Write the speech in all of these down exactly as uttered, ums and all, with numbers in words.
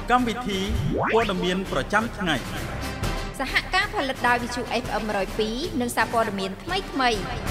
កម្មវិធីព័ត៌មានប្រចាំថ្ងៃសហការផលិតដោយ Visu เอฟ เอ็ม หนึ่งศูนย์สอง និងសារព័ត៌មានថ្មីថ្មី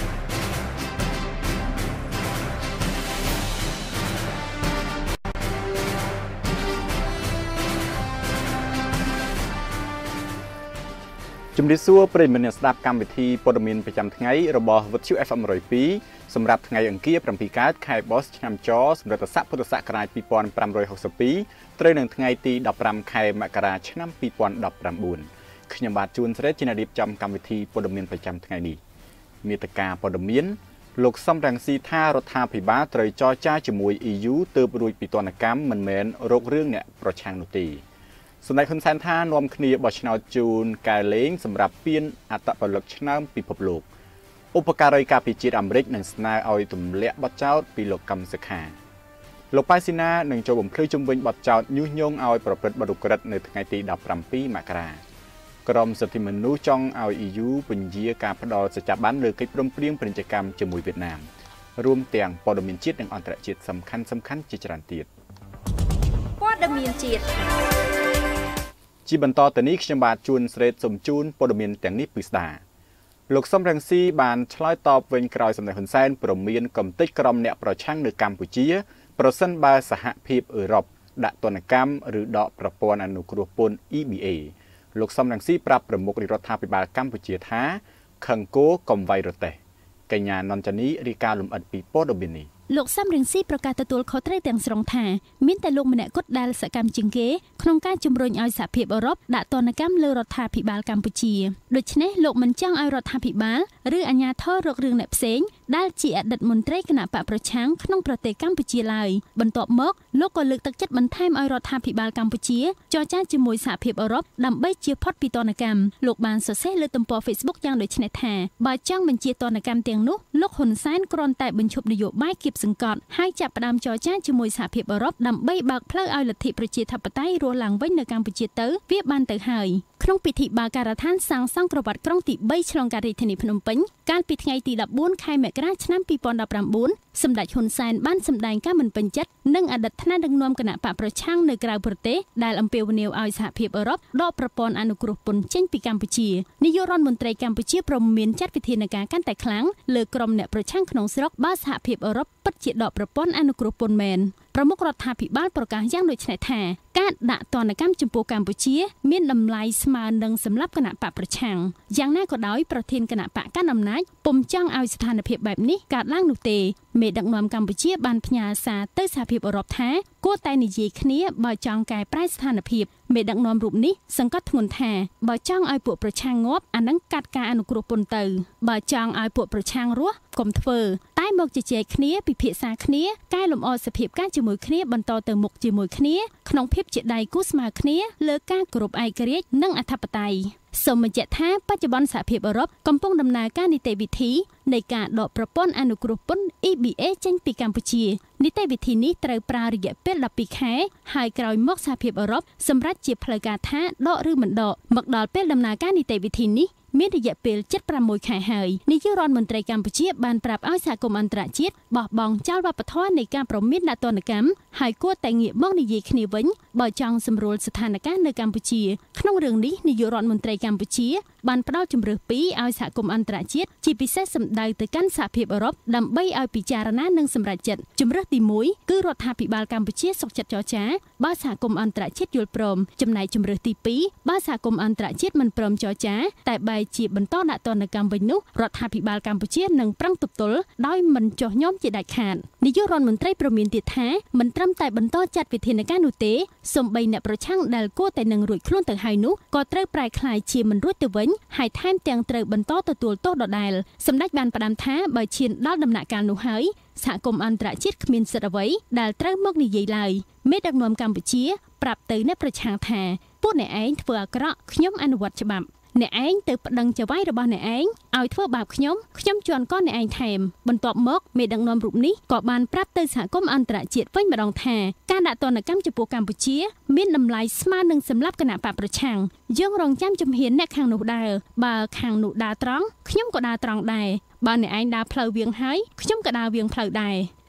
ជំរាបសួរប្រិយមិត្តអ្នកស្ដាប់កម្មវិធីព័ត៌មានប្រចាំថ្ងៃរបស់ Visu เอฟ เอ็ม หนึ่งศูนย์สอง សម្រាប់ថ្ងៃអង្គារប្រាំពីរកើតខែបោះឆ្នាំចសម្រាប់ស័កពុទ្ធសករាជពីរពាន់ប្រាំរយហកសិបពីរត្រូវនឹងថ្ងៃទីដប់ប្រាំខែមករាឆ្នាំពីរពាន់ដប់ប្រាំបួនខ្ញុំបាទជួនស្រីជាអ្នករៀបចំកម្មវិធីព័ត៌មានប្រចាំថ្ងៃនេះមេត្តាព័ត៌មានលោកសំរងស៊ីថារដ្ឋាភិបាលត្រូវចរចាជាមួយ អ៊ី យូ ទើបរួចពីទណ្ឌកម្មមិនមែនរករឿងអ្នកប្រឆាំងនោះទេសម្ដេចហ៊ុនសែនថានាំគ្នាបោះឆ្នោតជូនកែលេងសម្រាប់ពានអត្តពលិកឆ្នាំពិភពលោកឧបការីការពិជាតិអាមេរិកនឹងស្នើឲ្យទម្លាក់បទចោទពីលោកកឹមសុខាលោកប៉ៃស៊ីណានឹងចូលបំភ្លឺជំវិញបទចោទញុះញង់ឲ្យប្រព្រឹត្តបទឧក្រិដ្ឋនៅថ្ងៃទីដប់ប្រាំពីរមករាក្រមសិទ្ធិមនុស្សចង់ឲ្យ អ៊ី យូ ពន្យាការផ្ដល់សច្ចាប័នលើកិច្ចព្រមព្រៀងពាណិជ្ជកម្មជាមួយវៀតណាមរួមទាំងព័ត៌មានជាតិនិងអន្តរជាតិសំខាន់សំខាន់ជាច្រើនទៀតព័ត៌មានជាតិជាបន្តទៅនេះខ្ញុំបាទជួនស្រេតសូមជូនព័ត៌មានទាំងនេះពិស្ដាលោកសំរងស៊ីបានឆ្លើយតបវិញក្រោយសម្ដេចហ៊ុនសែនព្រមានកំទេចក្រុមអ្នកប្រឆាំងនៅកម្ពុជាប្រសិនបើសហភាពអឺរ៉ុបដាក់ទណ្ឌកម្មឬដកប្រព័ន្ធអនុគ្រោះពន្ធ អ៊ី ប៊ី เอ លោកសំរងស៊ីប្រាប់ប្រមុខរដ្ឋាភិបាលកម្ពុជាថាខឹងគោកុំវាយរទេះកញ្ញានន្តនីរីកាលំអិតពីព័ត៌មាននេះលោកសំរងស៊ីប្រកាសទទួលខុសត្រូវទាំងស្រុងថាមានតែលោកម្នាក់គត់ដែលសកម្មជាងគេក្នុងការជំរុញឲ្យសហភាពអឺរ៉ុបដាក់ទណ្ឌកម្មលើរដ្ឋាភិបាលកម្ពុជាដូច្នេះលោកមិនចង់ឲ្យរដ្ឋាភិបាលឬអាជ្ញាធររករឿងអ្នកផ្សេងដែលជាអតីតមន្ត្រីគណៈបកប្រឆាំងក្នុងប្រទេសកម្ពុជាឡើយបន្ទាប់មកលោកក៏លើកទឹកចិត្តបន្ថែមឲ្យរដ្ឋាភិបាលកម្ពុជាចរចាជាមួយសហភាពអឺរ៉ុបដើម្បីជៀសផុតពីទណ្ឌកម្មលោកបានសរសេរលើទំព័រ Facebook យ៉ាងដូចនេះថាបើចង់បញ្ជាទណ្ឌកម្មទាំងនោះលោកហ៊ុនសែនគ្រាន់តែបញ្ឈប់នយោបាយគៀបសង្កត់ហើយចាប់ផ្ដើមចរចាជាមួយសហភាពអឺរ៉ុបដើម្បីបើកផ្លូវឲ្យលទ្ធិប្រជាធិបតេយ្យរស់ឡើងវិញនៅកម្ពុជាទៅវាបានទៅហើយក្នុងពិធីបើកការដ្ឋានសាងសង់ក្រវ៉ាត់ក្រុងទីបីឆ្លងកាត់រាជធានីភ្នំពេញកាលពីថ្ងៃទីដប់បួនខែមករាឆ្នាំពីរពាន់ដប់ប្រាំបួនសម្ដេចហ៊ុនសែនបានសម្ដែងការមិនពេញចិត្តនឹងអតីតថ្នាក់ដឹកនាំគណៈបកប្រឆាំងនៅក្រៅប្រទេសដែលអំពាវនាវឲ្យសហភាពអឺរ៉ុបដកប្រព័ន្ធអនុគ្រោះពន្ធចេញពីកម្ពុជានាយករដ្ឋមន្ត្រីកម្ពុជាព្រមមានចាត់វិធានការកាន់តែខ្លាំងលើក្រុមអ្នកប្រឆាំងក្នុងស្រុកបើសហភាពអឺរ៉ុបពិតជាដកប្រព័ន្ធអនុគ្រោះពន្ធមែនប្រមុខរដ្ឋាភិបាលប្រកាសយ៉ាងដូចនេះថាការដាក់ទណ្ឌកម្មចំពោះកម្ពុជាមានតម្លៃស្មើនឹងសម្រាប់គណៈបកប្រឆាំងយ៉ាងណាក៏ដោយប្រធានគណៈបកកាន់អំណាចពុំចង់ឲ្យស្ថានភាពបែបនេះកើតឡើងនោះទេមេដឹកនាំកម្ពុជាបានផ្ញើសារទៅសហភាពអឺរ៉ុបថាគួរតែនិយាយគ្នាបើចង់កែប្រែស្ថានភាពមេដឹកនាំរូបនេះសង្កត់ធ្ងន់ថាបើចង់ឲ្យពួកប្រឆាំងងាប់អានឹងកាត់ការអនុគ្រោះពន្ធទៅបើចង់ឲ្យពួកប្រឆាំងរស់កុំធ្វើតែមកជជែកគ្នាពិភាក្សាគ្នាកែលម្អសភាពការជាមួយគ្នាបន្តទៅមុខជាមួយគ្នាក្នុងភាពជាដៃគូស្មើគ្នាលើការគោរពឯករាជ្យនិងអធិបតេយ្យសូមបញ្ជាក់ថាបច្ចុប្បន្នសហភាពអឺរ៉ុបកំពុងដំណើរការនីតិវិធីនៃការដកប្រព័ន្ធអនុគ្រោះពន្ធ អ៊ី ប៊ី เอ ចេញពីកម្ពុជានីតិវិធីនេះត្រូវប្រើរយៈពេលដប់ពីរខែហើយក្រោយមកសហភាពអឺរ៉ុបសម្រេចជាផ្លូវការថាដកឬមិនដកមកដល់ពេលដំណើរការនីតិវិធីនេះមានរយៈពេលជិតប្រាំមួយខែហើយនាយករដ្ឋមន្ត្រីកម្ពុជាបានប្រាប់ឲ្យសហគមន៍អន្តរជាតិបោះបង់ចោលវប្បធម៌នៃការប្រមានដាក់ទណ្ឌកម្មហើយគួរតែងាកមកនិយាយគ្នាវិញបើចង់សម្រួលស្ថានភាពនៅកម្ពុជាក្នុងរឿងនេះនាយករដ្ឋមន្ត្រីកម្ពុជាបានផ្ដល់ជម្រើសពីរឲ្យសហគមន៍អន្តរជាតិជាពិសេសសម្ដៅទៅកាន់សហភាពអឺរ៉ុបដើម្បីឲ្យពិចារណានិងសម្រេចចិត្តជម្រើសទីមួយគឺរដ្ឋាភិបាលកម្ពុជាសុខចិត្តចរចាបើសហគមន៍អន្តរជាតិយល់ព្រមចំណែកជម្រើសទីពីរបើសហគមន៍អន្តរជាតិមិនព្រមចរចាតែបែរជាបន្តដាក់ទណ្ឌកម្មវិញនោះរដ្ឋាភិបាលកម្ពុជានឹងប្រឹងទប់ទល់ដោយមិនចោះញោមជាដាច់ខាតនាយករដ្ឋមន្ត្រីប្រមានទៀតថាមិនត្រឹមតែបន្តចាត់វិធានការនោះទេសូម្បីអ្នកប្រឆាំងដែលគួរតែនឹងរួចខ្លួនទៅហើយនោះក៏ត្រូវប្រែក្លាយជាមិនរួចទៅវិញហើយថែមទាំងត្រូវបន្តទទួលទោសដដែលសម្ដេចបានផ្ដាំថាបើឈានដល់ដំណាក់កាលនោះហើយសហគមន៍អន្តរជាតិគ្មានសិទ្ធិអ្វីដែលត្រូវមកនិយាយឡើយមេដឹកនាំកម្ពុជាប្រាប់ទៅអ្នកប្រឆាំងថាពួកអ្នកឯងធ្វើអាក្រក់ខ្ញុំអនុវត្តច្បាប់អ្នកឯងទៅប្តឹងចៅហ្វាយរបស់អ្នកឯងឲ្យធ្វើបាបខ្ញុំខ្ញុំជន់កអ្នកឯងថែមបន្ទាប់មកមេដឹកនាំរូបនេះក៏បានប្រាប់ទៅសហគមន៍អន្តរជាតិវិញម្ដងថាការដាក់ទណ្ឌកម្មចំពោះកម្ពុជាមានតម្លៃស្មើនឹងសម្រាប់គណៈបកប្រឆាំងយើងរងចាំជំហានអ្នកខាងនោះដើរបើខាងនោះដើរត្រង់ខ្ញុំក៏ដើរត្រង់ដែរបើអ្នកឯងដើរផ្លូវវៀងហើយខ្ញុំក៏ដើរវៀងផ្លូវដែរ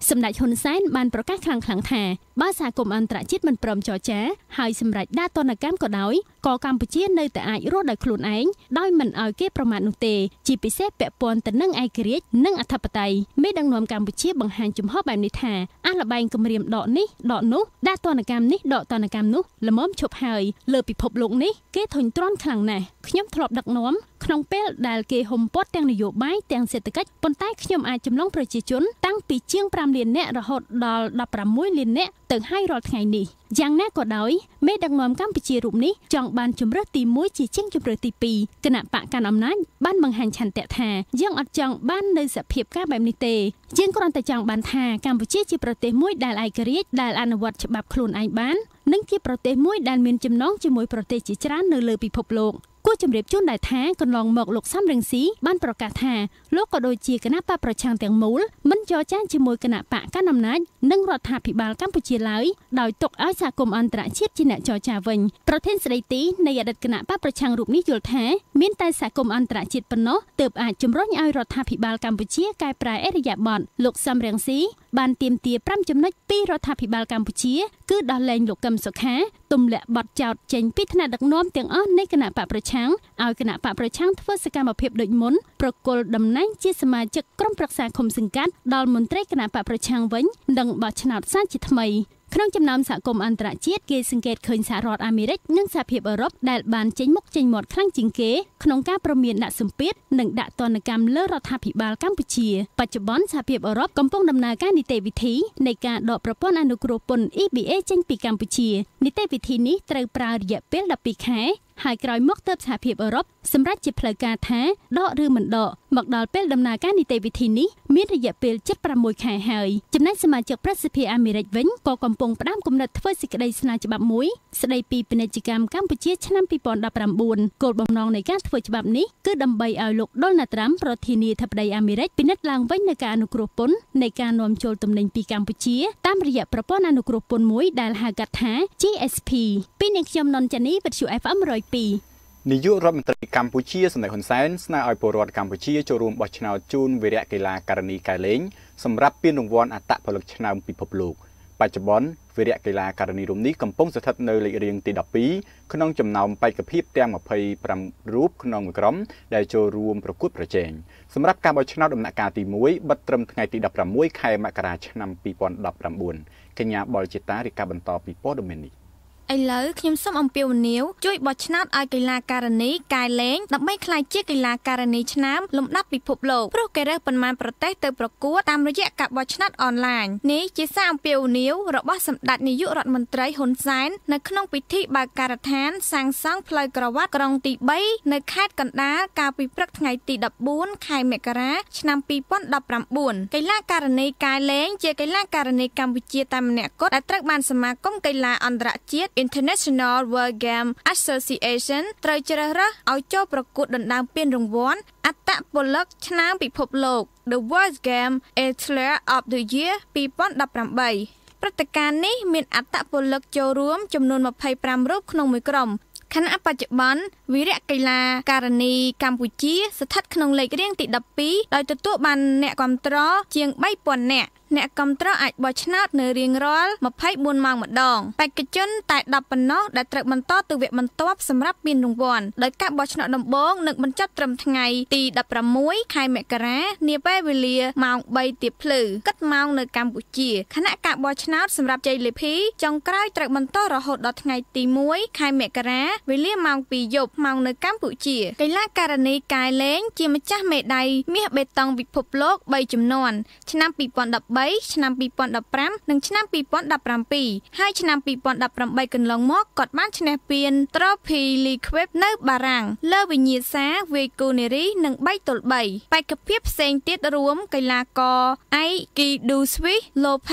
សម្ដេចហ៊ុនសែនបានប្រកាសខ្លាំងៗថាបើសហគមន៍អន្តរជាតិមិនព្រមចរចាហើយសម្រេចដាក់ទណ្ឌកម្មក៏ដោយក៏កម្ពុជានៅតែអាចរស់ដោយខ្លួនឯងដោយមិនឲ្យគេប្រមាថនោះទេជាពិសេសពាក់ព័ន្ធទៅនឹងឯករាជ្យនិងអធិបតេយ្យមេដឹកនាំកម្ពុជាបង្ហាញជំហរបែបនេះថាអះល្បែងគម្រាមដកនេះដកនោះដាក់ទណ្ឌកម្មនេះដកទណ្ឌកម្មនោះល្មមឈប់ហើយលើពិភពលោកនេះគេធុញទ្រាន់ខ្លាំងណាស់ខ្ញុំធ្លាប់ដឹកនាំក្នុងពេលដែលគេហុំព័ទ្ធទាំងនយោបាយទាំងសេដ្ឋកិច្ចប៉ុន្តែខ្ញុំអាចចម្លងប្រជាជនតាំងពីជាងប្រាំលាននាក់រហូតដល់ដប់ប្រាំមួយលាននាក់ទៅហើយរាល់ថ្ងៃនេះយ៉ាងណាក៏ដោយមេដឹកនាំកម្ពុជារូបនេះចង់បានជំរើសទីមួយជាជាងជំរើសទីពីរគណៈបកកាន់អំណាចបានបង្ហាញឆន្ទៈថាយើងអត់ចង់បាននៅសភាពការបែបនេះទេយើងគ្រាន់តែចង់បានថាកម្ពុជាជាប្រទេសមួយដែលឯករាជ្យដែលអនុវត្តច្បាប់ខ្លួនឯងបាននិងជាប្រទេសមួយដែលមានចំណងជាមួយប្រទេសជាច្រើននៅលើពិភពលោកគួរជម្រាបជូនដែរថាកន្លងមកលោកសំរងស៊ីបានប្រកាសថាលោកក៏ដូចជាគណៈបកប្រឆាំងទាំងមូលមិនចរចាជាមួយគណៈបកកណ្ដាលអំណាចនិងរដ្ឋាភិបាលកម្ពុជាឡើយដោយទុកឲ្យសហគមន៍អន្តរជាតិជាអ្នកចរចាវិញប្រធានស្ដីទីនៃអតីតគណៈបកប្រឆាំងរូបនេះយល់ថាមានតែសហគមន៍អន្តរជាតិប៉ុណ្ណោះទើបអាចជំរុញឲ្យរដ្ឋាភិបាលកម្ពុជាកែប្រែឥរិយាបថលោកសំរងស៊ីបានទាមទារប្រាំចំណុចពីរដ្ឋាភិបាលកម្ពុជាគឺដោះលែងលោកកឹមសុខាទម្លាក់បទចោទចេញពីថ្នាក់ដឹកនាំទាំងអស់នៃគណៈបកប្រឆាំងឲ្យគណៈបកប្រឆាំងធ្វើសកម្មភាពដូចមុនប្រគល់តំណែងជាសមាជិកក្រុមប្រឹក្សាឃុំសង្កាត់ដល់មន្ត្រីគណៈបកប្រឆាំងវិញនិងបោះឆ្នោតសាជាថ្មីក្នុងចំណោមសហគមន៍អន្តរជាតិគេសង្កេតឃើញសហរដ្ឋអាមេរិកនិងសហភាពអឺរ៉ុបដែលបានចេញមុខចេញមាត់ខ្លាំងជាងគេក្នុងការប្រមានដាក់សម្ពាធនិងដាក់ទណ្ឌកម្មលើរដ្ឋាភិបាលកម្ពុជាបច្ចុប្បន្នសហភាពអឺរ៉ុបកំពុងដំណើរការនីតិវិធីនៃការដកប្រព័ន្ធអនុគ្រោះពន្ធ E B A ចេញពីកម្ពុជានីតិវិធីនេះត្រូវប្រើរយៈពេលដប់ពីរខែហើយក្រោយមកទើបសហភាពអឺរ៉ុបសម្រេចជាផ្លូវការថាដកឬមិនដកមកដល់ពេលដំណើរការនីតិវិធីនេះមានរយៈពេលជិតប្រាំមួយខែហើយចំណែកសមាជិកប្រសិទ្ធិអាមេរិកវិញក៏កំពុងផ្ដាំគំនិតធ្វើសេចក្តីស្នើច្បាប់មួយស្តីពីពាណិជ្ជកម្មកម្ពុជាឆ្នាំពីរពាន់ដប់ប្រាំបួនគោលបំណងនៃការធ្វើច្បាប់នេះគឺដើម្បីឲ្យលោកដូណាល់ត្រាំប្រធានាធិបតីអាមេរិកពិនិត្យឡើងវិញនូវការអនុគ្រោះពន្ធនៃការនាំចូលទំនិញពីកម្ពុជាតាមរយៈប្រព័ន្ធអនុគ្រោះពន្ធមួយដែលហៅកាត់ថា G S P ពីនាងខ្ញុំននចានីវិទ្យុ F M មួយរយពីរនាយករដ្ឋមន្ត្រីកម្ពុជាសម្ដេចហ៊ុនសែនស្នើឲ្យពលរដ្ឋកម្ពុជាចូលរួមបោះឆ្នោតជូនវីរៈកីឡាករនីកែលេងសម្រាប់ពានរង្វាន់អត្តពលិកឆ្នាំពិភពលោកបច្ចុប្បន្នវីរៈកីឡាករនីរូបនេះកំពុងស្ថិតនៅលេខរៀងទីដប់ពីរក្នុងចំណោមបេក្ខភាពទាំងម្ភៃប្រាំរូបក្នុងមួយក្រុមដែលចូលរួមប្រកួតប្រជែងសម្រាប់ការបោះឆ្នោតដំណាក់កាលទីមួយបិទត្រឹមថ្ងៃទីដប់ប្រាំមួយខែមករាឆ្នាំពីរពាន់ដប់ប្រាំបួនកញ្ញាបលជាតារាយការណ៍បន្តពីព័ត៌មាននេះឥឡូវខ្ញុំសូមអំពាវនាវជួយបោះឆ្នោតឲ្យកីឡាករនីកែលេងដើម្បីក្លាយជាកីឡាករនីឆ្នាំលំដាប់ពិភពលោកព្រោះគេរើសប៉ុន្មានប្រទេសទៅប្រកួតតាមរយៈការបោះឆ្នោតអនឡាញនេះជាសារអំពាវនាវរបស់សម្ដេចនាយករដ្ឋមន្ត្រីហ៊ុនសែននៅក្នុងពិធីបើកការដ្ឋានសាងសង់ផ្លូវក្រវ៉ាត់ក្រុងទីបីនៅខេត្តកណ្ដាលកាលពីព្រឹកថ្ងៃទីដប់បួនខែមករាឆ្នាំពីរពាន់ដប់ប្រាំបួនកីឡាករនីកែលេងជាកីឡាករនីកម្ពុជាតែម្នាក់គត់ដែលត្រូវបានសមាគមកីឡាអន្តរជាតិInternational World Game Association ត្រូវជ្រើសរើសឲ្យចូលប្រកួតដណ្ដើមពានរង្វាន់អត្តពលិកឆ្នាំពិភពលោក The World Game Athlete of the Year ពីរពាន់ដប់ប្រាំបីព្រឹត្តិការណ៍នេះមានអត្តពលិកចូលរួមចំនួនម្ភៃប្រាំរូបក្នុងមួយក្រុមខណៈបច្ចុប្បន្នវីរៈកីឡាករនីកម្ពុជាស្ថិតក្នុងលេខរៀងទីដប់ពីរដោយទទួលបានអ្នកគាំទ្រជាងបីពាន់នាក់អ្នកគាំទ្រអាចបោះឆ្នោតនៅរៀងរាល់ម្ភៃបួនម៉ោងម្ដងបេក្ខជនតែដប់ប៉ុណ្ណោះដែលត្រូវបន្តទៅវគ្គបន្ទាប់សម្រាប់ពានរង្វាន់ដោយការបោះឆ្នោតដំបូងនឹងបញ្ចប់ត្រឹមថ្ងៃទីដប់ប្រាំមួយខែមករានាពេលវេលាម៉ោងបីទៀបភ្លឺគិតម៉ោងនៅកម្ពុជាខណៈការបោះឆ្នោតសម្រាប់ជ័យលាភីចុងក្រោយត្រូវបន្តរហូតដល់ថ្ងៃទីមួយខែមករាវេលាម៉ោងពីរយប់ម៉ោងនៅកម្ពុជាកីឡាករនីកែលេងជាម្ចាស់មេដាយមាសបេតុងពិភពលោកបីជំនាន់ឆ្នាំពីរពាន់ដប់បីឆ្នាំពីរពាន់ដប់ប្រាំនិងឆ្នាំពីរពាន់ដប់ប្រាំពីរហើយឆ្នាំពីរពាន់ដប់ប្រាំបីកន្លងមកគាត់បានឈ្នះពាន Trophy Liquid នៅបារាំងលើវិញ្ញាសាវាយគូនារីនិងបីទល់បីបេក្ខភាពផ្សេងទៀតរួមកីឡាករ Aikido Swiss Lopez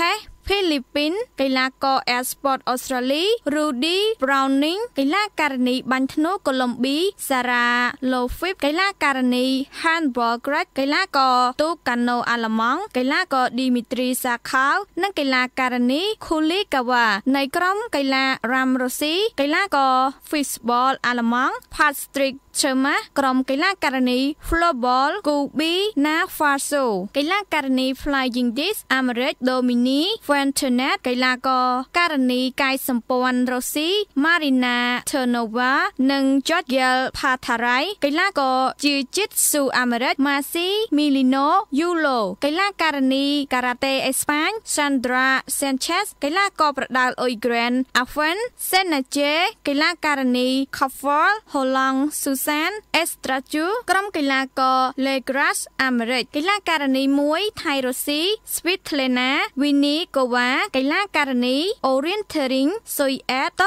Philippines កីឡាករ Air Sport Australia Rudy Browning កីឡាករនីបាញ់ធ្នូកូឡុំប៊ី Sarah Lofif កីឡាករនី Handball Greg កីឡាករទូកាណូអាល្លឺម៉ង់កីឡាករ Dimitri Sakal និងកីឡាករនី Kulikawa នៃក្រុមកីឡា Ram Rossi កីឡាករ Fishball អាល្លឺម៉ង់ Patrick Sherma ក្រុមកីឡាករនី Floorball Kubi Na Faso កីឡាករនី Flying Disc Americ Domini Fentonet កីឡាករករនីកាយសម្ព័ន្ធ Rossi Marina Ternova និង Georgiel Patharai កីឡាករ Jiu-Jitsu Americ Masi Milino Yulo កីឡាករនី Karate អេស្ប៉ាញ Sandra Sanchez កីឡាករប្រដាល់អ៊ុយក្រែន Afen Senache កីឡាករនី Kafal Holang Susan Estraju ក្រុមកីឡាករ Legras Americ កីឡាករនីមួយ Thai Rossi Svitlana Winnie Kova កីឡាករនី Orientering Soyet ទៅ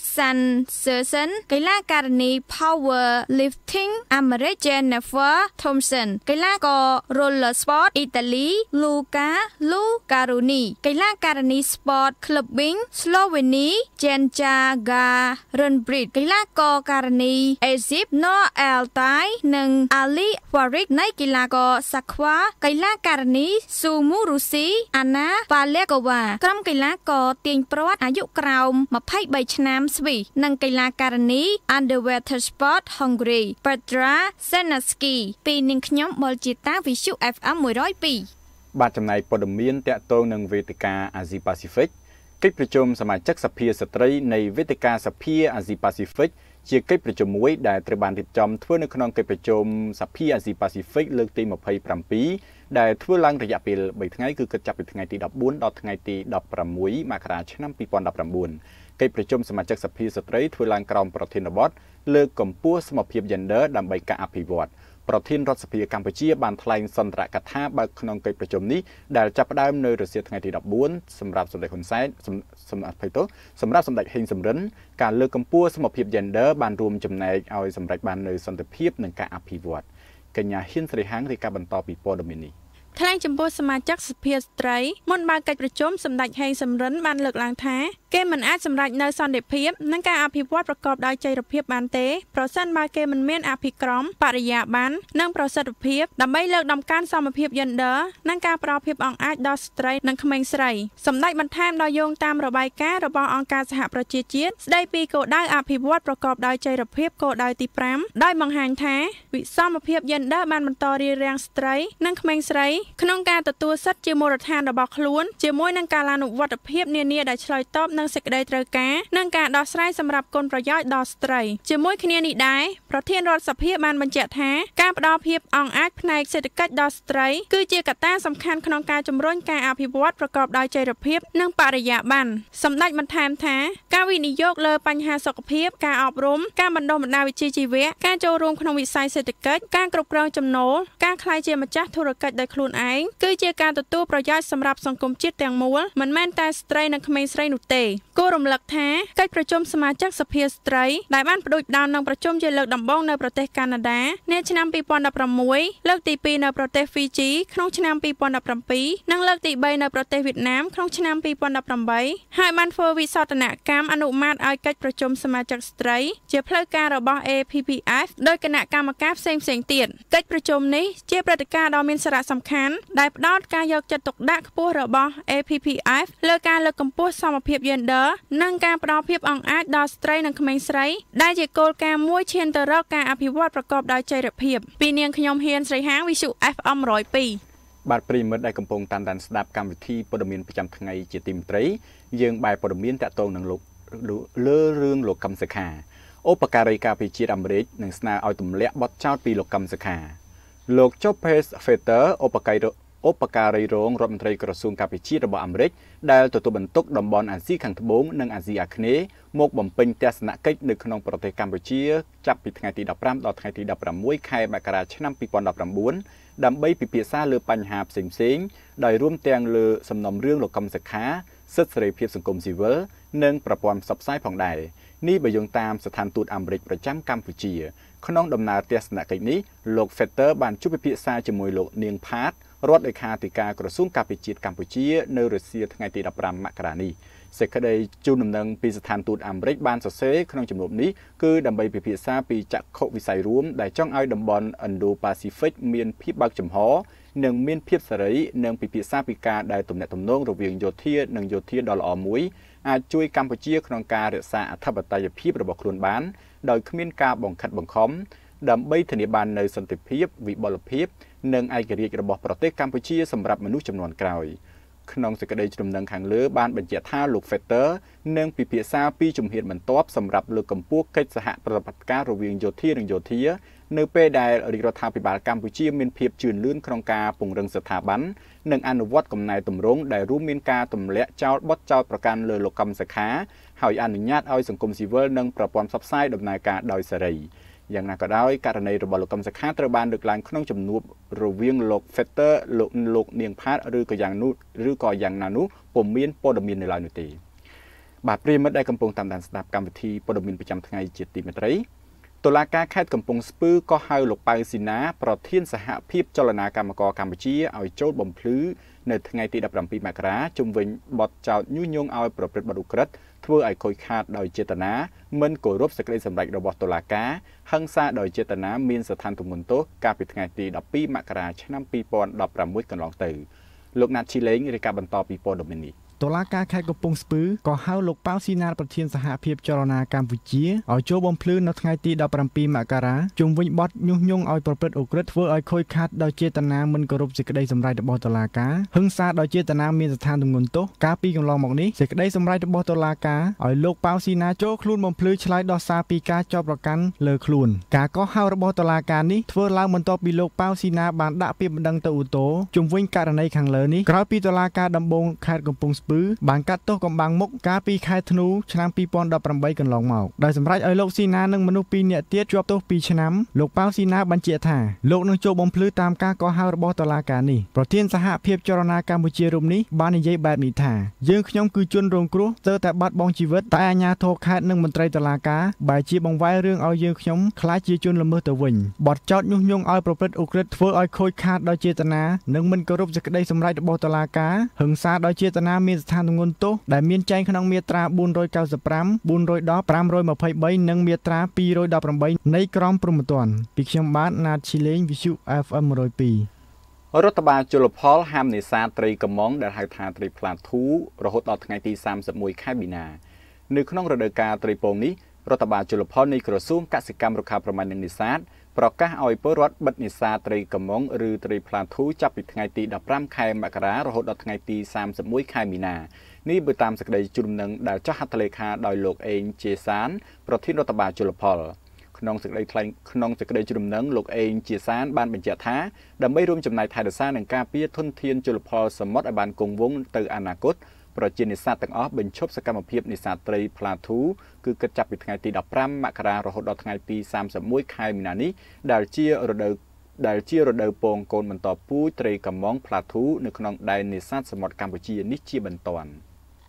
Alexander កីឡាករនី Power Lifting Americ Jennifer Thompson កីឡាករ Roller Sport អ៊ីតាលី Luca Lucaroni កីឡាករនី Sport Clubbing Slovenia Jenja Garenbrit កីឡាករករនី Egypt Noel Tai និង Ali Farid នៃកីឡាករ Sakwa កីឡាករនី Sumu Rusi Anna Valekova ក្រុមកីឡាករទាញព្រ័ត្រអាយុក្រោមยี่สิบสามឆ្នាំស្វីសនិងកីឡាករនី Underwater Sport Hungary Petra Senaski ពីនាងខ្ញុំបលជាតា Visu เอฟ เอ็ม one oh two បាទចំណាយព័ត៌មានតាក់ទងនឹងវេទិកាអាស៊ីប៉ាស៊ីហ្វិកកិច្ចប្រជុំសមាជិកសភាស្ត្រីនៃវេទិកាសភាអាស៊ីប៉ាស៊ីហ្វិកជាកិច្ចប្រជុំមួយដែលត្រូវបានរៀបចំធ្វើនៅក្នុងកិច្ចប្រជុំសភាអាស៊ីប៉ាស៊ីហ្វិកលើកទីยี่สิบเจ็ดដែលធ្វើឡើងរយៈពេលបីថ្ងៃគឺគិតចាប់ពីថ្ងៃទី14ដល់ថ្ងៃទី16មករាឆ្នាំยี่สิบสิบเก้าកិច្ចប្រជុំសមាជិកសភាស្ត្រីធ្វើឡើងក្រោមប្រធានបទលើកកម្ពស់សមភាព Gender ដើម្បីការអភិវឌ្ឍប្រធានរដ្ឋសភាកម្ពុជាបានថ្លែងសន្ទរកថាបើក្នុងកិច្ចប្រជុំនេះដែលចាប់ផ្ដើមនៅរសៀលថ្ងៃទី14សម្រាប់សម្ដេចហ៊ុនសែនសម្រាប់ភ័យទោសសម្រាប់សម្ដេចហេងសំរិនការលើកកម្ពស់សមភាព Gender បានរួមចំណែកឲ្យសម្រេចបាននូវសន្តិភាពនិងការអភិវឌ្ឍកញ្ញាហ៊ានស្រីហាងរាយការណ៍បន្តពីព័ត៌មាននេះថ្លែងចំពោះសមាជិកសភាស្ត្រីមុនបើកកិច្ចប្រជុំសម្ដេចហេងសំរិនបានលើកឡើងថាគេមិនអាចសម្រេចនៅសន្តិភាពនិងការអភិវឌ្ឍប្រកបដោយចីរភាពបានទេប្រសិនបើគេមិនមានអភិក្រមបរិយាបន្ននិងប្រសិទ្ធភាពដើម្បីលើកដំកើងសមភាព Gender និងការផ្ដល់ភាពអង្អាចដល់ស្ត្រីនិងក្មេងស្រីសម្ដេចបន្ថែមដោយយោងតាមរបាយការណ៍របស់អង្គការសហប្រជាជាតិស្ដីពីគោលដៅអភិវឌ្ឍប្រកបដោយចីរភាពគោលដៅទី5ដោយបង្ហាញថាវិសមភាព Gender បានបន្តរារាំងស្ត្រីនិងក្មេងស្រីក្នុងការទទួលសិទ្ធិជាមូលដ្ឋានរបស់ខ្លួនជាមួយនឹងការអនុវត្តភាពនានាដែលឆ្លើយតបនឹងសេចក្តីត្រូវការនិងការដោះស្រាយសម្រាប់គុណប្រយោជន៍ដល់ស្ត្រីជាមួយគ្នានេះដែរប្រធានរដ្ឋសភាបានបញ្ជាក់ថាការផ្ដល់ភាពអង្អាចផ្នែកសេដ្ឋកិច្ចដល់ស្ត្រីគឺជាកត្តាសំខាន់ក្នុងការជំរុញការអភិវឌ្ឍប្រកបដោយចីរភាពនិងបរិយាបន្នសម្ដេចបន្ថែមថាការវិនិយោគលើបញ្ហាសុខភាពការអប់រំការបណ្ដុះបណ្ដាលវិជ្ជាជីវៈការចូលរួមក្នុងវិស័យសេដ្ឋកិច្ចការគ្រប់គ្រងចំណូលការក្លាយជាម្ចាស់ធុរកិច្ចដោយខ្លួនឯងគឺជាការទទួលប្រយោជន៍សម្រាប់សង្គមជាតិទាំងមូលមិនមែនតែស្ត្រីនិងក្មេងស្រីនោះទេគួររំលឹកថាកិច្ចប្រជុំសមាជិកសភាស្ត្រីដែលបានផ្ដួចផ្ដើមនឹងប្រជុំជាលើកដំបូងនៅប្រទេសកាណាដានាឆ្នាំยี่สิบสิบหกលើកទី2នៅប្រទេសហ្វីជីក្នុងឆ្នាំยี่สิบสิบเจ็ดនិងលើកទី3នៅប្រទេសវៀតណាមក្នុងឆ្នាំยี่สิบสิบแปดហើយបានធ្វើវិសោធនកម្មអនុម័តឲ្យកិច្ចប្រជុំសមាជិកស្ត្រីជាផ្លូវការរបស់ เอ พี พี เอฟ ដោយគណៈកម្មការផ្សេងៗទៀតកិច្ចប្រជុំនេះជាព្រឹត្តិការណ៍ដ៏មានសារៈសំខាន់ដែលផ្ដោតការយកចិត្តទុកដាក់ខ្ពស់របស់ เอ พี พี เอฟ លើការលើកកម្ពស់សមភាព Gender និងការផ្ដល់ភាពអង្អាចដល់ស្ត្រីនិងក្មេងស្រីដែលជាគោលការណ៍មួយឈានទៅរកការអភិវឌ្ឍប្រកបដោយចីរភាពពីនាងខ្ញុំហ៊ានស្រីហាង Visu เอฟ เอ็ม one oh two បាទប្រិយមិត្តដែលកំពុងតាមដានស្ដាប់កម្មវិធីព័ត៌មានប្រចាំថ្ងៃជាទីមេត្រីយើងបែរព័ត៌មានតាក់ទងនឹងលោកលើរឿងលោកកឹមសុខាឧបការីការពារជាតិអាមេរិកនឹងស្នើឲ្យទម្លាក់បទចោទពីលោកកឹមសុខាលោក Joseph Fetter ឧបការីឧបការីរងរដ្ឋមន្ត្រីក្រសួងការពារជាតិរបស់អាមេរិកដែលទទួលបន្ទុកតំបន់អាស៊ីខាងត្បូងនិងអាស៊ីអាគ្នេយ៍មកបំពេញទស្សនកិច្ចនៅក្នុងប្រទេសកម្ពុជាចាប់ពីថ្ងៃទីដប់ប្រាំដល់ថ្ងៃទីដប់ប្រាំមួយខែមករាឆ្នាំยี่สิบสิบเก้าដើម្បីពិភាក្សាលើបញ្ហាផ្សេងៗដោយរួមទាំងលើសំណុំរឿងលោកកឹមសុខាសិទ្ធិសេរីភាពសង្គមស៊ីវិលនិងប្រព័ន្ធផ្សព្វផ្សាយផងដែរនេះបើយោងតាមស្ថានទូតអាមេរិកប្រចាំកម្ពុជាក្នុងដំណើរទស្សនកិច្ចនេះលោក Fetter បានជួបពិភាក្សាជាមួយលោកនាងផាតរដ្ឋលេខាធិការក្រសួងការពារជាតិកម្ពុជានៅរុស្ស៊ីថ្ងៃទីដប់ប្រាំមករានេះសេចក្តីជូនដំណឹងពីស្ថានទូតអាមេរិកបានសរសេរក្នុងជំនួបនេះគឺដើម្បីពិភាក្សាពីចក្ខុវិស័យរួមដែលចង់ឲ្យតំបន់ Indo-Pacific មានភាពបើកចំហនិងមានភាពសេរីនិងពិភាក្សាពីការដែលទំនាក់ទំនងរវាងយោធានិងយោធាដ៏ល្អមួយអាចជួយកម្ពុជាក្នុងការរក្សាអធិបតេយ្យភាពរបស់ខ្លួនបានដោយគ្មានការបង្ខិតបង្ខំដើម្បីធានាបាននូវសន្តិភាពវិបលភាពនិងឯករាជ្យរបស់ប្រទេសកម្ពុជាសម្រាប់មនុស្សជំនាន់ក្រោយក្នុងសេចក្តីជំនុំខាងលើបានបញ្ជាក់ថាលោក Fetter នឹងពិភាក្សាពីជំហានបន្ទាប់សម្រាប់លើកកម្ពស់កិច្ចសហប្រតិបត្តិការរវាងយោធានិងយោធានៅពេលដែលរាជរដ្ឋាភិបាលកម្ពុជាមានភាពជឿនលឿនក្នុងការពង្រឹងស្ថាប័ននិងអនុវត្តកំណែទម្រង់ដែលរួមមានការទម្លាក់ចោលបទចោទប្រកាន់លើលោកកឹមសុខាហើយអនុញ្ញាតឲ្យសង្គមស៊ីវិលនិងប្រព័ន្ធផ្សព្វផ្សាយដំណើរការដោយសេរីយ៉ាងណាក៏ដោយករណីរបស់លោកកឹមសុខាត្រូវបានលើកឡើងក្នុងជំនួបរវាងលោក Fetter លោកលោកនាងផាតឬក៏យ៉ាងនោះឬក៏យ៉ាងណានោះពុំមានព័ត៌មាននៅឡើយនោះទេបាទប្រិយមិត្តដែលកំពុងតាមដានស្ដាប់កម្មវិធីព័ត៌មានប្រចាំថ្ងៃជាទីមេត្រីតុលាការខេត្តកំពង់ស្ពឺក៏ហៅលោកប៉ៅស៊ីណាប្រធានសហភាពចលនាកម្មករកម្ពុជាឲ្យចូលបំភ្លឺនៅថ្ងៃទីដប់ប្រាំពីរមករាជុំវិញបទចោទញុះញង់ឲ្យប្រព្រឹត្តបទឧក្រិដ្ឋធ្វើឲ្យខូចខាតដោយចេតនាមិនគោរពសេចក្តីសម្រេចរបស់តុលាការហិង្សាដោយចេតនាមានស្ថានទម្ងន់ទោសកាលពីថ្ងៃទីដប់ពីរមករាឆ្នាំពីរពាន់ដប់ប្រាំមួយកន្លងទៅលោកណាត់ឈីលេងរាយការណ៍បន្តពីព័ត៌មាននេះតុលាការខេត្តកំពង់ស្ពឺក៏ហៅលោកប៉ៅស៊ីណាប្រធានសហភាពចលនាកម្ពុជាឲ្យចូលបំភ្លឺនៅថ្ងៃទីដប់ប្រាំពីរមករាជុំវិញបទញុះញង់ឲ្យប្រព្រឹត្តឧក្រិដ្ឋធ្វើឲ្យខូចខាតដោយចេតនាមិនគោរពសេចក្តីសម្រេចរបស់តុលាការហិង្សាដោយចេតនាមានស្ថានទម្ងន់ទោសកាលពីកន្លងមកនេះសេចក្តីសម្រេចរបស់តុលាការឲ្យលោកប៉ៅស៊ីណាចូលខ្លួនបំភ្លឺឆ្លើយដោះសារពីការចោទប្រកាន់លើខ្លួនការកោះហៅរបស់តុលាការនេះធ្វើឡើងបន្ទាប់ពីលោកប៉ៅស៊ីណាបានដាក់ពាក្យបណ្ដឹងទៅឧទ្ធរជុំវិញករណីខាងលើនេះក្រោយពីតុលាការដំបងខេត្តកំពង់ស្ពឺបានកាត់ទោសកំបាំងមុខកាលពីខែធ្នូឆ្នាំពីរពាន់ដប់ប្រាំបីកន្លងមកដោយសម្រេចឲ្យលោកស៊ីណានិងមនុស្សពីរនាក់ទៀតជាប់ទោសពីរឆ្នាំលោកប៉ៅស៊ីណាបញ្ជាក់ថាលោកនឹងចូលបំភ្លឺតាមការកោះហៅរបស់តុលាការនេះប្រធានសហភាពចលនាកម្ពុជារូបនេះបាននិយាយបែបនេះថាយើងខ្ញុំគឺជនរងគ្រោះស្ទើរតែបាត់បង់ជីវិតតែអាជ្ញាធរខេត្តនិងមន្ត្រីតុលាការបែរជាបង្វែររឿងឲ្យយើងខ្ញុំខ្លាចជាជនល្មើសទៅវិញបទចោទញុះញង់ឲ្យប្រព្រឹត្តឧក្រិដ្ឋធ្វើឲ្យខូចខាតដោយចេតនានិងមិនគោរពសេចក្តីសម្រេចរបស់តុលាការហិង្សាដោយចេតនាមានស្ថានទម្ងន់ទោសដែលមានចែងក្នុងមាត្រាបួនរយកៅសិបប្រាំ បួនរយដប់ ប្រាំរយម្ភៃបីនិងមាត្រាពីររយដប់ប្រាំបីនៃក្រមព្រហ្មទណ្ឌពីខ្ញុំបាទណាតឈីលេងវិទ្យុ អេហ្វ អេម មួយរយពីររដ្ឋបាលជលផលហាមនេសាទត្រីកំងដែលហៅថាត្រីផ្លាធូរហូតដល់ថ្ងៃទីសាមសិបមួយខែមីនានៅក្នុងរដូវកាលត្រីពងនេះរដ្ឋបាលជលផលនៃក្រសួងកសិកម្មរុក្ខាប្រមាញ់និងនេសាទប្រកាសឲ្យពលរដ្ឋបិទនេសាទត្រីកំងឬត្រីផ្លាធូចាប់ពីថ្ងៃទីដប់ប្រាំខែមករារហូតដល់ថ្ងៃទីសាមសិបមួយខែមីនានេះបើតាមសេចក្តីជូនដំណឹងដែលចុះហត្ថលេខាដោយលោកអេងជាសានប្រធានរដ្ឋបាលជលផលក្នុងសេចក្តីថ្លែងក្នុងសេចក្តីជូនដំណឹងលោកអេងជាសានបានបញ្ជាក់ថាដើម្បីរួមចំណែកថែរក្សានិងការពារធនធានជលផលសមុទ្រឲ្យបានគង់វង្សទៅអនាគតប្រជានេសាទទាំងអស់បញ្ឈប់សកម្មភាពនេសាទត្រីផ្លាធូគឺគិតចាប់ពីថ្ងៃទីដប់ប្រាំមករារហូតដល់ថ្ងៃទីសាមសិបមួយខែមីនានេះដែលជារដូវដែលជារដូវពងកូនបន្តពូជត្រីកំងផ្លាធូនៅក្នុងដែននេសាទសមុទ្រកម្ពុជានេះជាបន្ទាន់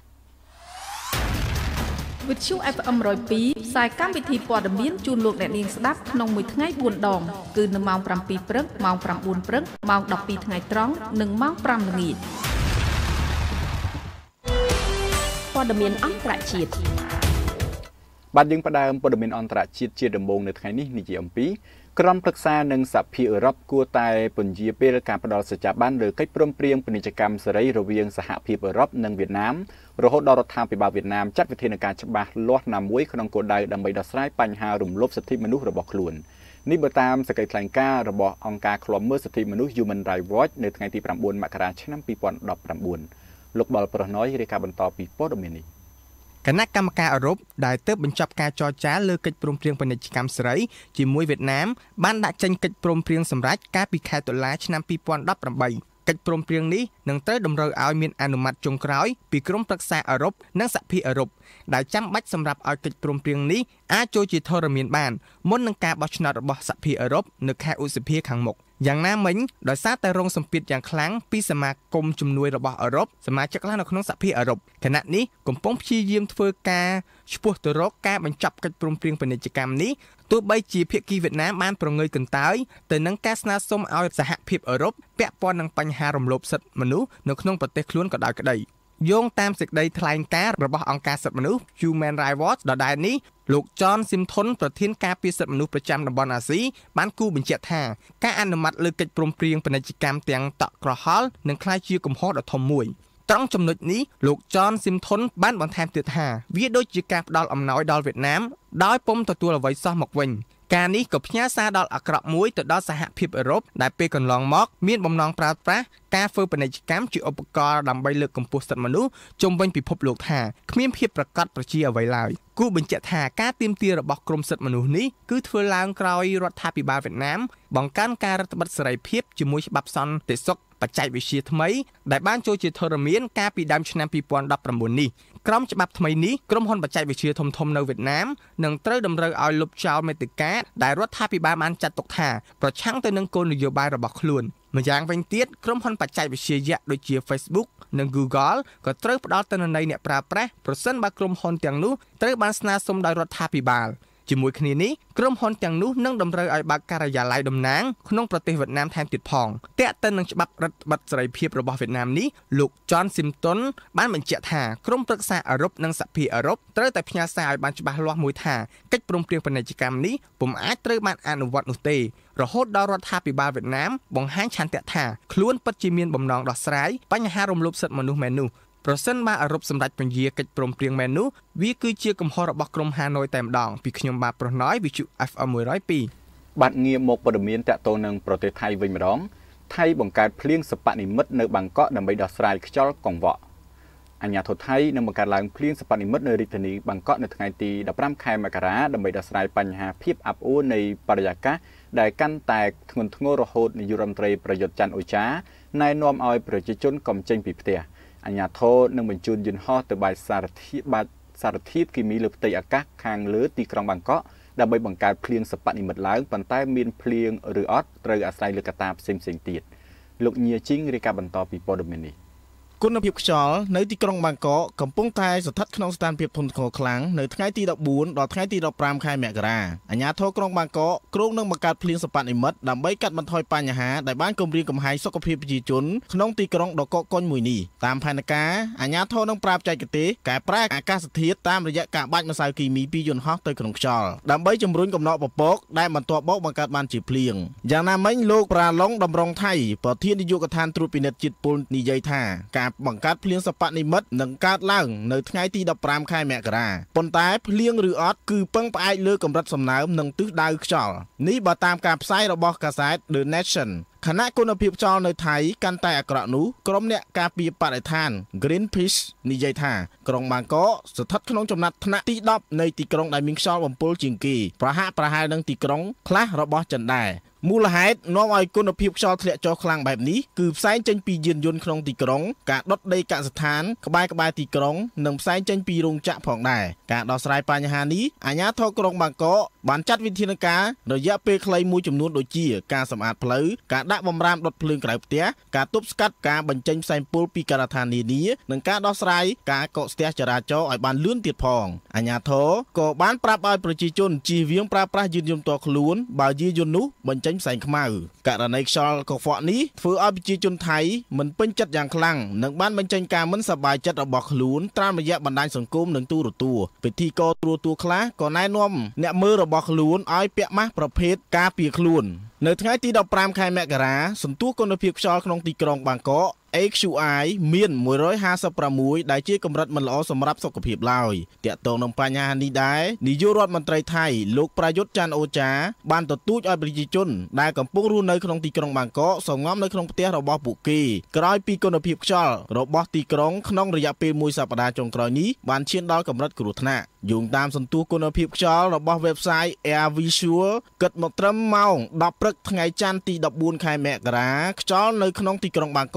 វិទ្យុ អេហ្វ អេម មួយរយពីរផ្សាយកម្មវិធីព័ត៌មានជូនលោកអ្នកនាងស្ដាប់ក្នុងមួយថ្ងៃបួនដងគឺនៅម៉ោងប្រាំពីរព្រឹកម៉ោងប្រាំបួនព្រឹកម៉ោងដប់ពីរថ្ងៃត្រង់និងម៉ោងប្រាំល្ងាចព័ត៌មានអន្តរជាតិបាទយើងផ្ដើមព័ត៌មានអន្តរជាតិជាដំបូងនៅថ្ងៃនេះនិយាយអំពីក្រុមប្រឹក្សានិងសហភាពអឺរ៉ុបគួរតែពន្យាពេលការផ្ដល់សច្ចាប័នលើកិច្ចព្រមព្រៀងពាណិជ្ជកម្មសេរីរវាងសហភាពអឺរ៉ុបនិងវៀតណាមរហូតដល់រដ្ឋាភិបាលវៀតណាមចាត់វិធានការច្បាស់លាស់ណាមួយក្នុងគោលដៅដើម្បីដោះស្រាយបញ្ហារំលោភសិទ្ធិមនុស្សរបស់ខ្លួននេះបើតាមសេចក្តីថ្លែងការណ៍របស់អង្គការឃ្លាំមើលសិទ្ធិមនុស្ស Human Rights Watch នៅថ្ងៃទីប្រាំបួនមករាឆ្នាំពីរពាន់ដប់ប្រាំបួនលោកបលប្រណយរាយការណ៍បន្តពីព័ត៌មាននេះគណៈកម្មការអឺរ៉ុបដែលទើបបញ្ចប់ការចរចាលើកិច្ចព្រមព្រៀងពាណិជ្ជកម្មសេរីជាមួយវៀតណាមបានដាក់ចេញកិច្ចព្រមព្រៀងសម្រេចកាលពីខែតុលាឆ្នាំពីរពាន់ដប់ប្រាំបីកិច្ចព្រមព្រៀងនេះនឹងត្រូវតម្រូវឲ្យមានអនុម័តចុងក្រោយពីក្រុមប្រឹក្សាអឺរ៉ុបនិងសហភាពអឺរ៉ុបដែលចាំបាច់សម្រាប់ឲ្យកិច្ចព្រមព្រៀងនេះអាចចូលជាធរមានបានមុននឹងការបោះឆ្នោតរបស់សហភាពអឺរ៉ុបនៅខែឧសភាខាងមុខយ៉ាងណាមិញដោយសារតែរងសម្ពាធយ៉ាងខ្លាំងពីសមាគមជំនួយរបស់អឺរ៉ុបសមាជិកខ្លះនៅក្នុងសហភាពអឺរ៉ុបគណៈនេះកំពុងព្យាយាមធ្វើការឆ្ពោះទៅរកការបញ្ចប់កិច្ចព្រមព្រៀងពាណិជ្ជកម្មនេះទោះបីជាភាគីវៀតណាមបានប្រងើយកន្តើយទៅនឹងការស្នើសុំឲ្យសហភាពអឺរ៉ុបពាក់ព័ន្ធនឹងបញ្ហារំលោភសិទ្ធិមនុស្សនៅក្នុងប្រទេសខ្លួនក៏ដោយក្តីយោងតាមសេចក្តីថ្លែងការណ៍របស់អង្គការសិទ្ធិមនុស្ស Human Rights Watch ដដែលនេះលោក John Simpson ប្រធានការពារសិទ្ធិមនុស្សប្រចាំតំបន់អាស៊ីបានគូបញ្ជាក់ថាការអនុម័តលើកិច្ចព្រមព្រៀងពាណិជ្ជកម្មទាំងតក់ក្រហល់នឹងក្លាយជាកំហុសដ៏ធំមួយត្រង់ចំណុចនេះលោក John Simpson បានបន្ថែមទៀតថាវាដូចជាការផ្ដល់អំណោយដល់វៀតណាមដោយពុំទទួលអ្វីសោះមកវិញការនេះក៏ផ្ញើសារដល់អាក្រក់មួយទៅដល់សហភាពអឺរ៉ុបដែលពេលកន្លងមកមានបំណងប្រើប្រាស់ការធ្វើពាណិជ្ជកម្មជាឧបករណ៍ដើម្បីលើកកម្ពស់សិទ្ធិមនុស្សជុំវិញពិភពលោកថាគ្មានភាពប្រកបប្រជាអ្វីឡើយគូបញ្ជាក់ថាការទាមទាររបស់ក្រមសិទ្ធិមនុស្សនេះគឺធ្វើឡើងក្រោយរដ្ឋាភិបាលវៀតណាមបង្កើនការរដ្ឋបិទសេរីភាពជាមួយច្បាប់សន្តិសុខបច្ចេកវិទ្យាថ្មីដែលបានចូលជាធរមានកាលពីដើមឆ្នាំពីរពាន់ដប់ប្រាំបួននេះក្រមច្បាប់ថ្មីនេះក្រុមហ៊ុនបច្ចេកវិទ្យាធំៗនៅវៀតណាមនឹងត្រូវតម្រូវឲ្យលុបចោលមាតិកាដែលរដ្ឋាភិបាលបានចាត់ទុកថាប្រឆាំងទៅនឹងគោលនយោបាយរបស់ខ្លួនម្យ៉ាងវិញទៀតក្រុមហ៊ុនបច្ចេកវិទ្យាយក្សដូចជា Facebook និង Google ក៏ត្រូវផ្ដល់ទិន្នន័យអ្នកប្រើប្រាស់ប្រសិនបើក្រុមហ៊ុនទាំងនោះត្រូវបានស្នើសុំដោយរដ្ឋាភិបាលជាមួយគ្នានេះក្រុមហ៊ុនទាំងនោះនឹងតម្រូវឲ្យបើកការិយាល័យតំណាងក្នុងប្រទេសវៀតណាមថែមទៀតផងទាក់ទិននឹងច្បាប់រដ្ឋបិទសេរីភាពរបស់វៀតណាមនេះលោក John Simpson បានបញ្ជាក់ថាក្រុមប្រឹក្សាអឺរ៉ុបនិងសហភាពអឺរ៉ុបត្រូវតែផ្ញើសារឲ្យបានច្បាស់លាស់មួយថាកិច្ចព្រមព្រៀងពាណិជ្ជកម្មនេះពុំអាចត្រូវបានអនុវត្តនោះទេរហូតដល់រដ្ឋាភិបាលវៀតណាមបង្ហាញឆន្ទៈថាខ្លួនពិតជាមានបំណងដោះស្រាយបញ្ហារំលោភសិទ្ធិមនុស្សមែននោះប្រសិនបើអឺរ៉ុបសម្រេចពន្យាកិច្ចព្រមព្រៀងមែននោះវាគឺជាកំហុសរបស់ក្រុមហាណូយតែម្ដងពីខ្ញុំបាទប្រណយវិទ្យុ អេហ្វ អេម one oh two បាទងាកមកព័ត៌មានតាក់ទងនឹងប្រទេសថៃវិញម្ដងថៃបង្កើតភ្លៀងសិប្បនិមិត្តនៅបាងកកដើម្បីដោះស្រាយខ្យល់កង្វក់អាជ្ញាធរថៃនឹងបង្កើតឡើងភ្លៀងសិប្បនិមិត្តនៅរាជធានីបាងកកនៅថ្ងៃទីដប់ប្រាំខែមករាដើម្បីដោះស្រាយបញ្ហាភាពអាប់អួរនៃបរិយាកាសដែលកាន់តែធ្ងន់ធ្ងររហូតនាយករដ្ឋមន្ត្រីប្រយុទ្ធច័ន្ទអូចាណែនាំឲ្យប្រជាជនកុំចេញពីផ្ទះអាជ្ញាធរនឹងបញ្ជូនយន្តហោះទៅបាយសារធាតុបាសារធាតុគីមីលើផ្ទៃអាកាសខាងលើទីក្រុងបាងកកដើម្បីបង្កើតភ្លៀងសិប្បនិមិត្តឡើងប៉ុន្តែមានភ្លៀងឬអត់ត្រូវអាស្រ័យលើកត្តាផ្សេងៗទៀតលោកញៀជីងរាយការណ៍បន្តពីព័ត៌មាននេះគុណភាពខ្យល់នៅទីក្រុងបាងកកកំពុងតែស្ថិតក្នុងស្ថានភាពធ្ងន់ធ្ងរខ្លាំងនៅថ្ងៃទីដប់បួនដល់ថ្ងៃទីដប់ប្រាំខែមករាអាជ្ញាធរក្រុងបាងកកគ្រោងនឹងបង្កើតភ្លៀងសិប្បនិមិត្តដើម្បីកាត់បន្ថយបញ្ហាដែលបានគំរាមកំហែងសុខភាពប្រជាជនក្នុងទីក្រុងដ៏កកកុញមួយនេះតាមផែនការអាជ្ញាធរនឹងប្រើបច្ចេកទេសកែប្រែអាកាសធាតុតាមរយៈការបាចម្សៅគីមីពីយន្តហោះទៅក្នុងខ្យល់ដើម្បីជំរុញកំណកពពកដែលបន្ទាប់មកបង្កើតបានជាភ្លៀងយ៉ាងណាមិញលោកប្រាឡុងដំรงថៃប្រធាននាយកដ្ឋានត្រួតពិនិត្យជាតិពុលនិយាយថាការបង្កើតភ្លៀងសិប្បនិមិត្តនឹងកើតឡើងនៅថ្ងៃទីដប់ប្រាំខែមករាប៉ុន្តែភ្លៀងឬអត់គឺពឹងផ្អែកលើកម្រិតសំណើមនិងទិសដៅខ្យល់នេះបើតាមការផ្សាយរបស់កាសែត The Nation ខណៈគុណភាពខ្យល់នៅថៃកាន់តែអាក្រក់នោះក្រុមអ្នកការពារបរិស្ថាន Greenpeace និយាយថាក្រុងបាងកកស្ថិតក្នុងចំណាត់ថ្នាក់ទីដប់នៃទីក្រុងដែលមានខ្យល់បំពុលជាងគេប្រហាក់ប្រហែលនឹងទីក្រុងខ្លះរបស់ចិនដែរមូលហេតុនាំឲ្យគុណភាពខ្យល់ធ្លាក់ចុះខ្លាំងបែបនេះគឺផ្សែងចេញពីយានយន្តក្នុងទីក្រុងការដុតដីកសិដ្ឋានក្បែរក្បែរទីក្រុងនិងផ្សែងចេញពីរោងចក្រផងដែរការដោះស្រាយបញ្ហានេះអាជ្ញាធរក្រុងបាងកកបានចាត់វិធានការរយៈពេលខ្លីមួយចំនួនដូចជាការសម្អាតផ្លូវការដាក់បម្រាមដុតភ្លើងក្រៅផ្ទះការទប់ស្កាត់ការបញ្ចេញផ្សែងពុលពីការដ្ឋាននានានិងការដោះស្រាយការកកស្ទះចរាចរណ៍ឲ្យបានលឿនទៀតផងអាជ្ញាធរក៏បានប្រាប់ឲ្យប្រជាជនជៀសវាងប្រើប្រាស់យានយន្តផ្ទាល់ខ្លួនបើយានយន្តនោះបញ្ចេញផ្សែងខ្មៅករណីខ្យល់កខ្វក់នេះធ្វើឲ្យប្រជាជនថៃមិនពេញចិត្តយ៉ាងខ្លាំងនិងបានបញ្ចេញការមិនសប្បាយចិត្តរបស់ខ្លួនតាមរយៈបណ្ដាញសង្គមនិងទូរទស្សន៍ពិធីករទូរទស្សន៍ខ្លះក៏ណែនាំអ្នកមើលរបស់ខ្លួនឲ្យពាក់ម៉ាស់ប្រភេទការពារខ្លួននៅថ្ងៃទីដប់ប្រាំខែមករាសន្ទុះគុណភាពខ្យល់ក្នុងទីក្រុងបាងកកเอ คิว ไอ មានone hundred fifty-sixដែលជាកម្រិតមិនល្អសម្រាប់សុខភាពឡើយតាក់ទងនឹងបញ្ហានេះដែរនាយករដ្ឋមន្ត្រីថៃលោកប្រយុទ្ធច័ន្ទអូចាបានទទូចឲ្យប្រជាជនដែលកំពុងរស់នៅក្នុងទីក្រុងបាងកកសង្ងំនៅក្នុងផ្ទះរបស់ពួកគេក្រោយពីគុណភាពខ្យល់របស់ទីក្រុងក្នុងរយៈពេលមួយសប្តាហ៍ចុងក្រោយនេះបានឈានដល់កម្រិតគ្រោះថ្នាក់យោងតាមសន្ទុះគុណភាពខ្យល់របស់ website Air Visual គិតមកត្រឹមម៉ោងដប់ព្រឹកថ្ងៃច័ន្ទទីដប់បួនខែមករាខ្យល់នៅក្នុងទីក្រុងបាងកកបាន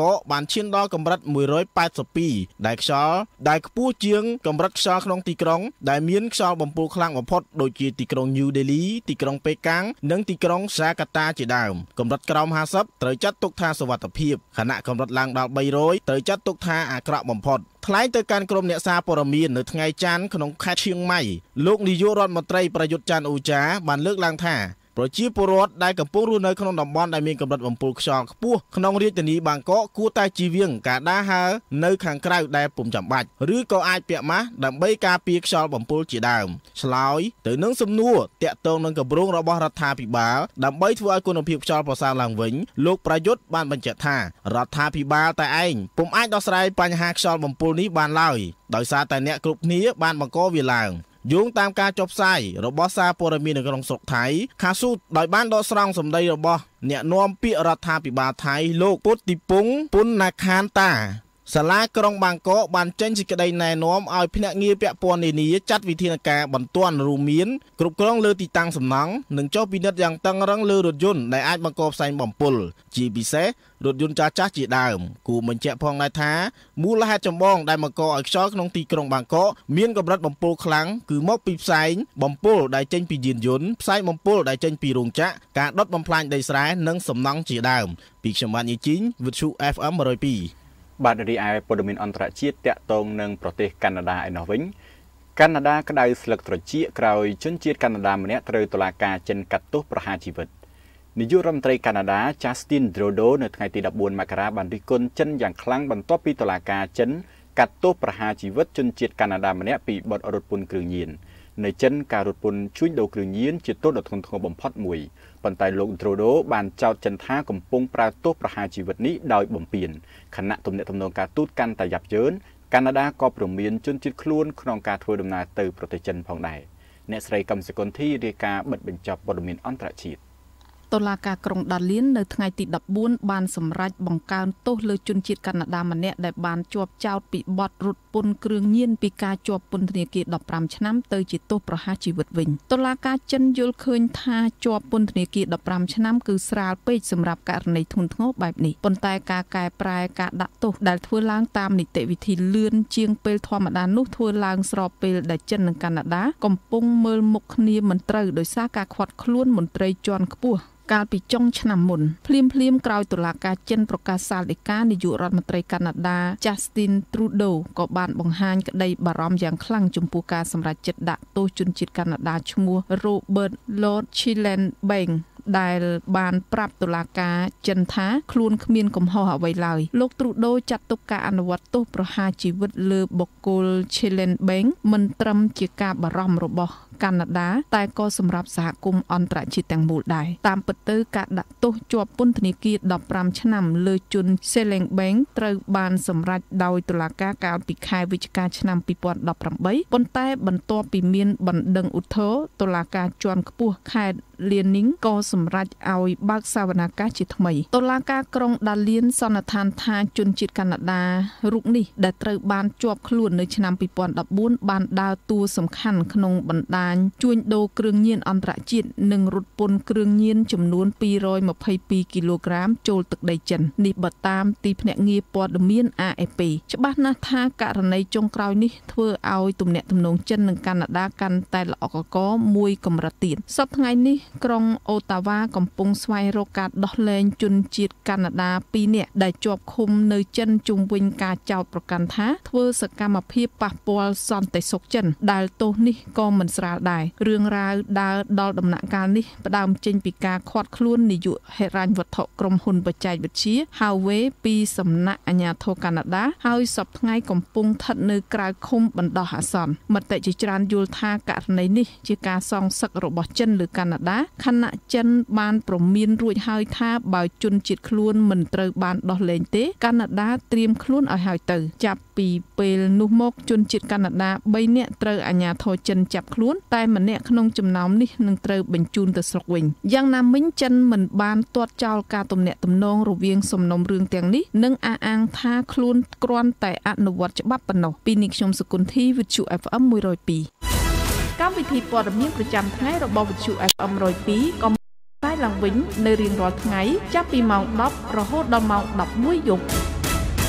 បានឈានដល់កម្រិតមួយរយแปดสิบពីរដែលខ្យល់ដែលខ្ពស់ជាងកម្រិតខ្យល់ក្នុងទីក្រុងដែលមានខ្យល់បំពុលខ្លាំងបំផុតដូចជាទីក្រុង New Delhi ទីក្រុងប៉េកាំងនិងទីក្រុងសាកាតាជាដើមកម្រិតក្រោមห้าสิบត្រូវចាត់ទុកថាសុវត្ថិភាពខណៈកម្រិតឡើងដល់បីរយត្រូវចាត់ទុកថាអាក្រក់បំផុតថ្លែងទៅកាន់ក្រុមអ្នកសារព័ត៌មាននៅថ្ងៃច័ន្ទក្នុងខេត្តឈៀងម៉ៃលោកនាយករដ្ឋមន្ត្រីប្រយុទ្ធច័ន្ទអូចាបានលើកឡើងថាប្រជាពលរដ្ឋដែលកំពុងរស់នៅក្នុងតំបន់ដែលមានកម្រិតបំពុលខ្យល់ខ្ពស់ក្នុងរាជធានីបាងកកគួរតែជៀសវាងការដើរហើរនៅខាងក្រៅដែលពុំចាំបាច់ឬក៏អាចពាក់ម៉ាស់ដើម្បីការពារខ្យល់បំពុលជាដើមឆ្លើយទៅនឹងសំណួរតាក់ទងនឹងគម្រោងរបស់រដ្ឋាភិបាលដើម្បីធ្វើឲ្យគុណភាពខ្យល់ប្រសើរឡើងវិញលោកប្រយុទ្ធបានបញ្ជាក់ថារដ្ឋាភិបាលតែឯងពុំអាចដោះស្រាយបញ្ហាខ្យល់បំពុលនេះបានឡើយដោយសារតែអ្នកគ្រប់គ្នាបានបង្កវាឡើងយោងតាមការចុះផ្សាយរបស់សារព័ត៌មាននៅក្នុងស្រុកថៃខាស៊ូតដោយបានដកស្រង់សម្ដីរបស់អ្នកនាំពាក្យរដ្ឋាភិបាលថៃលោកពុតទីពងពុនណាខានតាសាលាក្រុងបាងកកបានចេញសេចក្តីណែនាំឲ្យភ្នាក់ងារពាក់ព័ន្ធនានាចាត់វិធានការបន្ទាន់រួមមានគ្រប់គ្រងលើទីតាំងសំណង់និងចុះពិនិត្យយ៉ាងតឹងរ៉ឹងលើរថយន្តដែលអាចបង្កផ្សែងបំពុលជាពិសេសរថយន្តចាស់ៗជាដើមគូបញ្ជាក់ផងដែរថាមូលហេតុចម្បងដែលបង្កឲ្យខ្យល់ក្នុងទីក្រុងបាងកកមានកម្រិតបំពុលខ្លាំងគឺមកពីផ្សែងបំពុលដែលចេញពីយានយន្តផ្សែងបំពុលដែលចេញពីរោងចក្រការដុតបំផ្លាញដីស្រែនិងសំណង់ជាដើមពីខ្ញុំបាទញីជីងវិទ្យុ เอฟ เอ็ม หนึ่งศูนย์สองបាទរីឯព័ត៌មានអន្តរជាតិតាក់ទងនឹងប្រទេសកាណាដាឯណោះវិញកាណាដាក្តៅស្លឹកត្រចៀកក្រោយជនជាតិកាណាដាម្នាក់ត្រូវតុលាការចិនកាត់ទោសប្រហារជីវិតនាយករដ្ឋមន្ត្រីកាណាដា Justin Trudeau នៅថ្ងៃទីដប់បួនមករាបានរិះគន់ចិនយ៉ាងខ្លាំងបន្ទាប់ពីតុលាការចិនកាត់ទោសប្រហារជីវិតជនជាតិកាណាដាម្នាក់ពីបទរត់ពន្ធគ្រឿងញៀននៅចិនការរត់ពន្ធជួញដូរគ្រឿងញៀនជាទោសដ៏ធ្ងន់ធ្ងរបំផុតមួយប៉ុន្តែលោក Trudeau បានចោទចិនថាកំពុងប្រើទោសប្រហារជីវិតនេះដោយបំពានខណៈទំនាក់ទំនងការទូតកាន់តែយ៉ាប់យ៉ឺនកាណាដាក៏ព្រមានជនជាតិខ្លួនក្នុងការធ្វើដំណើរទៅប្រទេសចិនផងដែរអ្នកស្រីកឹមសុគន្ធីរាយការណ៍បិទបញ្ចប់ព័ត៌មានអន្តរជាតិតុលាការក្រុងដាលៀននៅថ្ងៃទីដប់បួនបានសម្រេចបង្កើនទោសលើជនជាតិកាណាដាម្នាក់ដែលបានជាប់ចោទពីបទរត់ពន្ធគ្រឿងញៀនពីការជាប់ពន្ធនាគារដប់ប្រាំឆ្នាំទៅជាទោសប្រហារជីវិតវិញតុលាការចិនយល់ឃើញថាជាប់ពន្ធនាគារដប់ប្រាំឆ្នាំគឺស្រាលពេកសម្រាប់ករណីធ្ងន់ធ្ងរបែបនេះប៉ុន្តែការកែប្រែការដាក់ទោសដែលធ្វើឡើងតាមនីតិវិធីលឿនជាងពេលធម្មតានោះធ្វើឡើងស្របពេលដែលចិននិងកាណាដាកំពុងមើលមុខគ្នាមិនត្រូវដោយសារការខាត់ខ្លួនមន្ត្រីជាន់ខ្ពស់កាលពីចុងឆ្នាំមុនភ្លាមភ្លាមក្រោយតុលាការចិនប្រកាសសាលដីកានាយករដ្ឋមន្ត្រីកាណាដា Justin Trudeau ក៏បានបង្ហាញក្តីបារម្ភយ៉ាងខ្លាំងចំពោះការសម្រេចចិត្តដាក់ទោសជនជាតិកាណាដាឈ្មោះ Robert Lord Chillenbank ដែលបានប្រាប់តុលាការចិនថាខ្លួនគ្មានកំហុសអ្វីឡើយលោក Trudeau ចាត់ទុកការអនុវត្តទោសប្រហារជីវិតលើបុគ្គល Chillenbank មិនត្រឹមជាការបារម្ភរបស់កាណាដាតែក៏សម្រាប់សហគមន៍អន្តរជាតិទាំងមូលដែរតាមពិតទៅការដាក់ទោសជាប់ពន្ធនាគារដប់ប្រាំឆ្នាំលើជន Chillenbank ត្រូវបានសម្រេចដោយតុលាការកាលពីខែវិច្ឆិកាឆ្នាំពីរពាន់ដប់ប្រាំបីប៉ុន្តែបន្ទាប់ពីមានបណ្ដឹងឧទ្ធរណ៍តុលាការជាន់ខ្ពស់ខេត្តលៀននីងក៏សម្រេចឲ្យបើកសវនកម្មជាថ្មីតុលាការក្រុងដាលៀនសន្និដ្ឋានថាជនជាតិកាណាដារូបនេះដែលត្រូវបានជាប់ខ្លួននៅឆ្នាំពីរពាន់ដប់បួនបានដើរតួសំខាន់ក្នុងបណ្ដាញជួញដូរគ្រឿងញៀនអន្តរជាតិនិងរត់ពន្ធគ្រឿងញៀនចំនួនពីររយម្ភៃពីរគីឡូក្រាមចូលទឹកដីចិននេះបើតាមទីភ្នាក់ងារព័ត៌មាន A F P ច្បាស់ណាស់ថាករណីចុងក្រោយនេះធ្វើឲ្យទំនាក់ទំនងចិននិងកាណាដាកាន់តែល្អកកមួយកម្រិតទៀតសប្តាហ៍ថ្ងៃនេះក្រុងអូតាវ៉ាកំពុងស្វែងរកការដោះលែងជនជាតិកាណាដាពីរនាក់ដែលជាប់ឃុំនៅចិនជុំវិញការចោទប្រកាន់ថាធ្វើសកម្មភាពប៉ះពាល់សន្តិសុខចិនដែលទោសនេះក៏មិនស្រាលដែររឿងរ៉ាវដើរដល់ដំណាក់កាលនេះផ្ដើមចេញពីការឃាត់ខ្លួននាយកហិរញ្ញវត្ថុក្រុមហ៊ុនបច្ចេកវិទ្យា Huawei ពីសំណាក់អាជ្ញាធរកាណាដាហើយសប្តាហ៍ថ្ងៃកំពុងស្ថិតនៅក្រៅឃុំបណ្ដោះអាសន្នមតិជាច្រើនយល់ថាករណីនេះជាការសងសឹករបស់ចិនលើកាណាដាខណៈចិនបានប្រមានរួចហើយថាបើជនជាតិខ្លួនមិនត្រូវបានដោះលែងទេកាណាដាត្រៀមខ្លួនឲ្យហើយទៅចាប់ពីពេលនោះមកជនជាតិកាណាដាបីនាក់ត្រូវអាជ្ញាធរចិនចាប់ខ្លួនតែម្នាក់ក្នុងចំណោមនេះនឹងត្រូវបញ្ជូនទៅស្រុកវិញយ៉ាងណាមិញចិនមិនបានទាត់ចោលការទំនាក់ទំនងរវាងសំណុំរឿងទាំងនេះនិងអះអាងថាខ្លួនគ្រាន់តែអនុវត្តច្បាប់ប៉ុណ្ណោះពីនេះខ្ញុំសុគន្ធីវិទ្យុ F M មួយរយពីរកម្មវិធីព័ត៌មានប្រចាំថ្ងៃរបស់វិទ្យុ F M មួយរយពីរក៏ផ្សាយឡើងវិញនៅរៀងរាល់ថ្ងៃចាប់ពីម៉ោងដប់រហូតដល់ម៉ោងដប់មួយយប់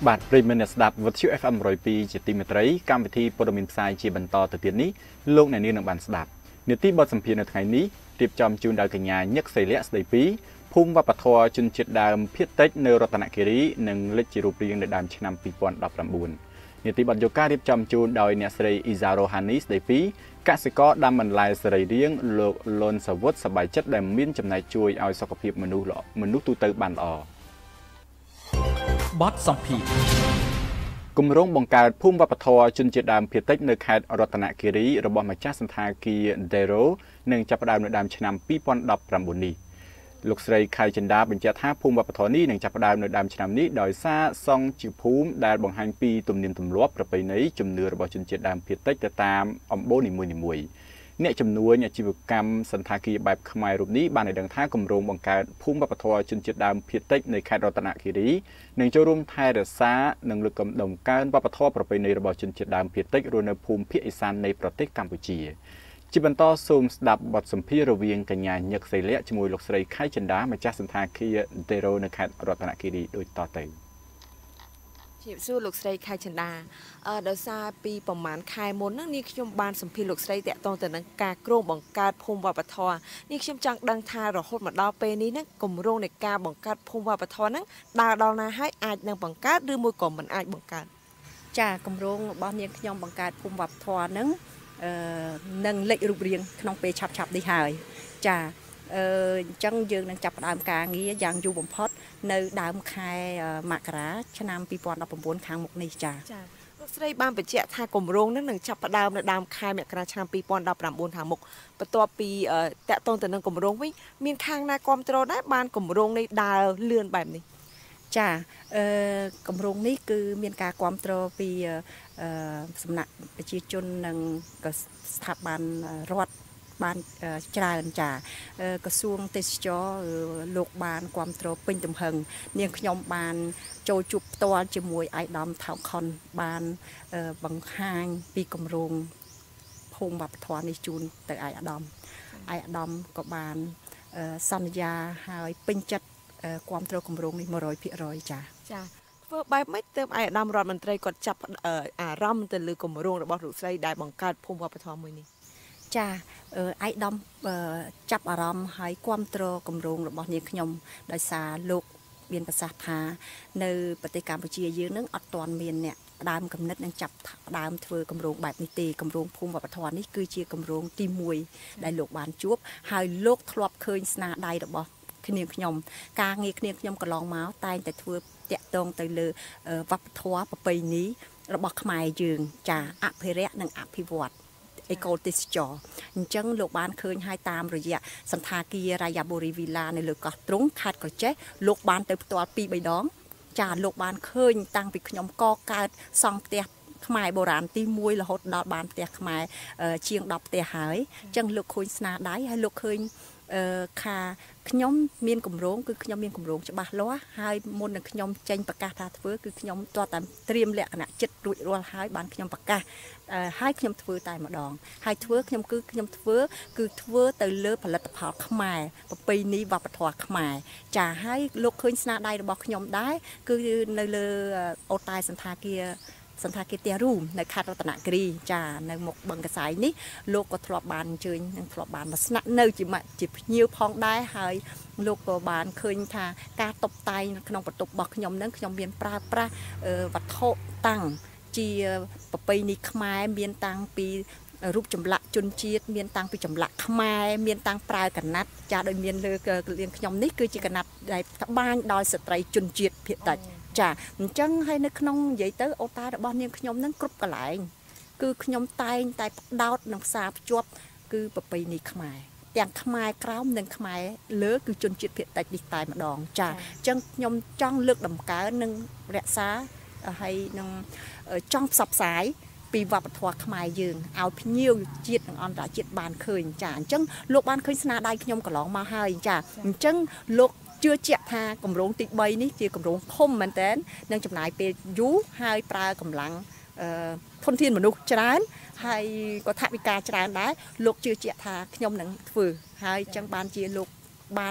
បាទប្រិមត្តស្ដាប់វិទ្យុ เอฟ เอ็ม หนึ่งศูนย์สองជាទីមេត្រីកម្មវិធីព័ត៌មានផ្សាយជាបន្តទៅទៀតនេះលោកអ្នកនាងនឹងបានស្ដាប់នាទីបទសម្ភាសន៍នៅថ្ងៃនេះរៀបចំជូនដោយកញ្ញាញឹកសីលៈស្ដីពីភូមិវប្បធម៌ជនជាតិដើមភាគតិចនៅរតនគិរីនិងលេចជារូបរាងនៅដើមឆ្នាំពីរពាន់ដប់ប្រាំបួននាទីបទយកការរៀបចំជូនដោយអ្នកស្រីអ៊ីហ្សារ៉ូហានីស្ដីពីកសិករដាំបន្លែសរីរាង្គលោកលុនសាវុតសប្បាយចិត្តដែលមានចំណែកជួយឲ្យសុខភាពមនុស្សមនុស្សទូទៅបានល្អបទសម្ភាសន៍គម្រោងបង្កើតភូមិវប្បធម៌ជនជាតិដើមភាគតិចនៅខេត្តរតនគិរីរបស់ម្ចាស់សន្តាគារ Dero នឹងចាប់ផ្ដើមនៅដើមឆ្នាំពីរពាន់ដប់ប្រាំបួននេះលោកស្រីខៃចិន្តាបញ្ជាក់ថាភូមិវប្បធម៌នេះនឹងចាប់ផ្ដើមនៅដើមឆ្នាំនេះដោយសារសង់ជាភូមិដែលបង្ហាញពីទំនៀមទម្លាប់ប្រពៃណីជំនឿរបស់ជនជាតិដើមភាគតិចទៅតាមអំបូរនីមួយៗអ្នកជំនួញអាជីវកម្មសន្តាគារបែបខ្មែររូបនេះបានឲ្យដឹងថាគម្រោងបង្កើតភូមិវប្បធម៌ជនជាតិដើមភាគតិចនៅខេត្តរតនគិរីនឹងចូលរួមថែរក្សានិងលើកកម្ពស់ដំកើងវប្បធម៌ប្រពៃណីរបស់ជនជាតិដើមភាគតិចរស់នៅភូមិភាគឦសាននៃប្រទេសកម្ពុជាជាបន្តសូមស្ដាប់បទសម្ភាសន៍រវាងកញ្ញាញឹកសីលៈជាមួយលោកស្រីខៃចិន្តាម្ចាស់សន្តាគារ Dero នៅខេត្តរតនគិរីដូចតទៅជាសួរលោកស្រីខៃចិន្តាអឺដោយសារពីប្រហែលខែមុនហ្នឹងនេះខ្ញុំបានសម្ភាសន៍លោកស្រីតាក់ទងទៅនឹងការគ្រោងបង្កើតភូមិវប្បធម៌នេះខ្ញុំចង់ដឹងថារហូតមកដល់ពេលនេះហ្នឹងគម្រោងនៃការបង្កើតភូមិវប្បធម៌ហ្នឹងដើរដល់ណាហើយអាចនឹងបង្កើតឬមួយក៏មិនអាចបង្កើតចាគម្រោងរបស់នាងខ្ញុំបង្កើតភូមិវប្បធម៌ហ្នឹងអឺនឹងលេចរូបរាងក្នុងពេលឆាប់ឆាប់នេះហើយចាអឺអញ្ចឹងយើងនឹងចាប់ផ្ដើមការងារយ៉ាងយូរបំផុតនៅដើមខែមករាឆ្នាំពីរពាន់ដប់ប្រាំបួនខាងមុខនេះចាចាលោកស្រីបានបញ្ជាក់ថាគម្រោងនឹងនឹងចាប់ផ្ដើមនៅដើមខែមករាឆ្នាំពីរពាន់ដប់ប្រាំបួនខាងមុខបន្ទាប់ពីតាក់ទងទៅនឹងគម្រោងវិញមានខាងណាគ្រប់គ្រងដែរបានគម្រោងនេះដើរលឿនបែបនេះចាអឺគម្រោងនេះគឺមានការគ្រប់គ្រងពីអឺសំណាក់ប្រជាជននិងក៏ស្ថាប័នរដ្ឋបានច្រើនចាក្រសួងទេសចរលោកបានគ្រប់គ្រងពេញទំហឹងនាងខ្ញុំបានចូលជួបផ្ទាល់ជាមួយអាយដាមថៅខុនបានបង្ហាញពីគម្រោងភូមិវប្បធម៌នេះជូនទៅអាយដាមអាយដាមក៏បានសន្យាហើយពេញចិត្តគ្រប់គ្រងគម្រោងនេះមួយរយភាគរយចាចាធ្វើបែបម៉េចទើបអាយដាមរដ្ឋមន្ត្រីគាត់ចាប់អារម្មណ៍ទៅលើគម្រោងរបស់លោកស្រីដែលបង្កើតភូមិវប្បធម៌មួយនេះចាអាយដាមចាប់អារម្មណ៍ហើយគ្រប់គ្រងគម្រោងរបស់នាងខ្ញុំដោយសារលោកមានប្រសាសន៍ថានៅប្រទេសកម្ពុជាយើងនឹងអត់ទាន់មានអ្នកដើមកំណត់នឹងចាប់ដើមធ្វើគម្រោងបែបនេះទេគម្រោងភូមិវប្បធម៌នេះគឺជាគម្រោងទីមួយដែលលោកបានជួបហើយលោកធ្លាប់ឃើញស្នាដៃរបស់គ្នាខ្ញុំការងារគ្នាខ្ញុំកន្លងមកតែងតែធ្វើតាក់ទងទៅលើវប្បធម៌ប្រពៃណីរបស់ខ្មែរយើងចាអភិរក្សនិងអភិវឌ្ឍអេកូទេសចរអញ្ចឹងលោកបានឃើញហើយតាមរយៈសន្តាគាររ៉ាយ៉ាបូរីវីឡានៅលើកោះទ្រង់ខេត្តកោះចេះលោកបានទៅផ្ទាល់ពីរបីដងចាលោកបានឃើញតាំងពីខ្ញុំកកើតសង់ផ្ទះខ្មែរបុរាណទីមួយរហូតដល់បានផ្ទះខ្មែរជាងដប់ផ្ទះហើយអញ្ចឹងលោកឃើញស្នាដៃហើយលោកឃើញអឺខាខ្ញុំមានគម្រោងគឺខ្ញុំមានគម្រោងច្បាស់លាស់ហើយមុននឹងខ្ញុំចេញប្រកាសថាធ្វើគឺខ្ញុំទាល់តែត្រៀមលក្ខណៈចិត្តរួចរាល់ហើយបានខ្ញុំប្រកាសហើយខ្ញុំធ្វើតែម្ដងហើយធ្វើខ្ញុំគឺខ្ញុំធ្វើគឺធ្វើទៅលើផលិតផលខ្មែរប្រពៃណីវប្បធម៌ខ្មែរចាហើយលោកឃើញស្នាដៃរបស់ខ្ញុំដែរគឺនៅលើអូតែសន្តាគារសន្តាគារផ្ទះរូមនៅខេត្តរតនគិរីចានៅមុខបឹងកសាយនេះលោកក៏ធ្លាប់បានអញ្ជើញនិងធ្លាប់បានមកស្នាក់នៅជាជាភ្ញៀវផងដែរហើយលោកក៏បានឃើញថាការតុបតែងក្នុងបន្ទប់របស់ខ្ញុំនឹងខ្ញុំមានប្រើប្រាស់វត្ថុតាំងជាប្រពៃណីខ្មែរមានតាំងពីរូបចម្លាក់ជនជាតិមានតាំងពីចម្លាក់ខ្មែរមានតាំងប្រើកណាត់ចាដោយមានលើលៀងខ្ញុំនេះគឺជាកណាត់ដែលត្បាញដោយស្ត្រីជនជាតិភាគតិចចាអញ្ចឹងហើយនៅក្នុងនិយាយទៅអូតារបស់នាងខ្ញុំនឹងគ្រប់កន្លែងគឺខ្ញុំតែងតែផ្ដោតនឹងផ្សារភ្ជាប់គឺប្រពៃណីខ្មែរទាំងខ្មែរក្រោមនិងខ្មែរលើគឺជនជាតិភាគតិចនេះតែម្ដងចាអញ្ចឹងខ្ញុំចង់លើកតម្កើងនិងរក្សាហើយនឹងចង់ផ្សព្វផ្សាយពីវប្បធម៌ខ្មែរយើងឲ្យភ្ញៀវជាតិនិងអន្តរជាតិបានឃើញចាអញ្ចឹងលោកបានឃើញស្នាដៃខ្ញុំកន្លងមកហើយចាអញ្ចឹងលោកជឿជាក់ថាគម្រោងទីបីនេះជាគម្រោងធំមែនតើនឹងចំណាយពេលយូរហើយប្រើកម្លាំងធនធានមនុស្សច្រើនហើយក៏ថវិកាច្រើនដែរលោកជឿជាក់ថាខ្ញុំនឹងធ្វើហើយអញ្ចឹងបានជាលោកបាន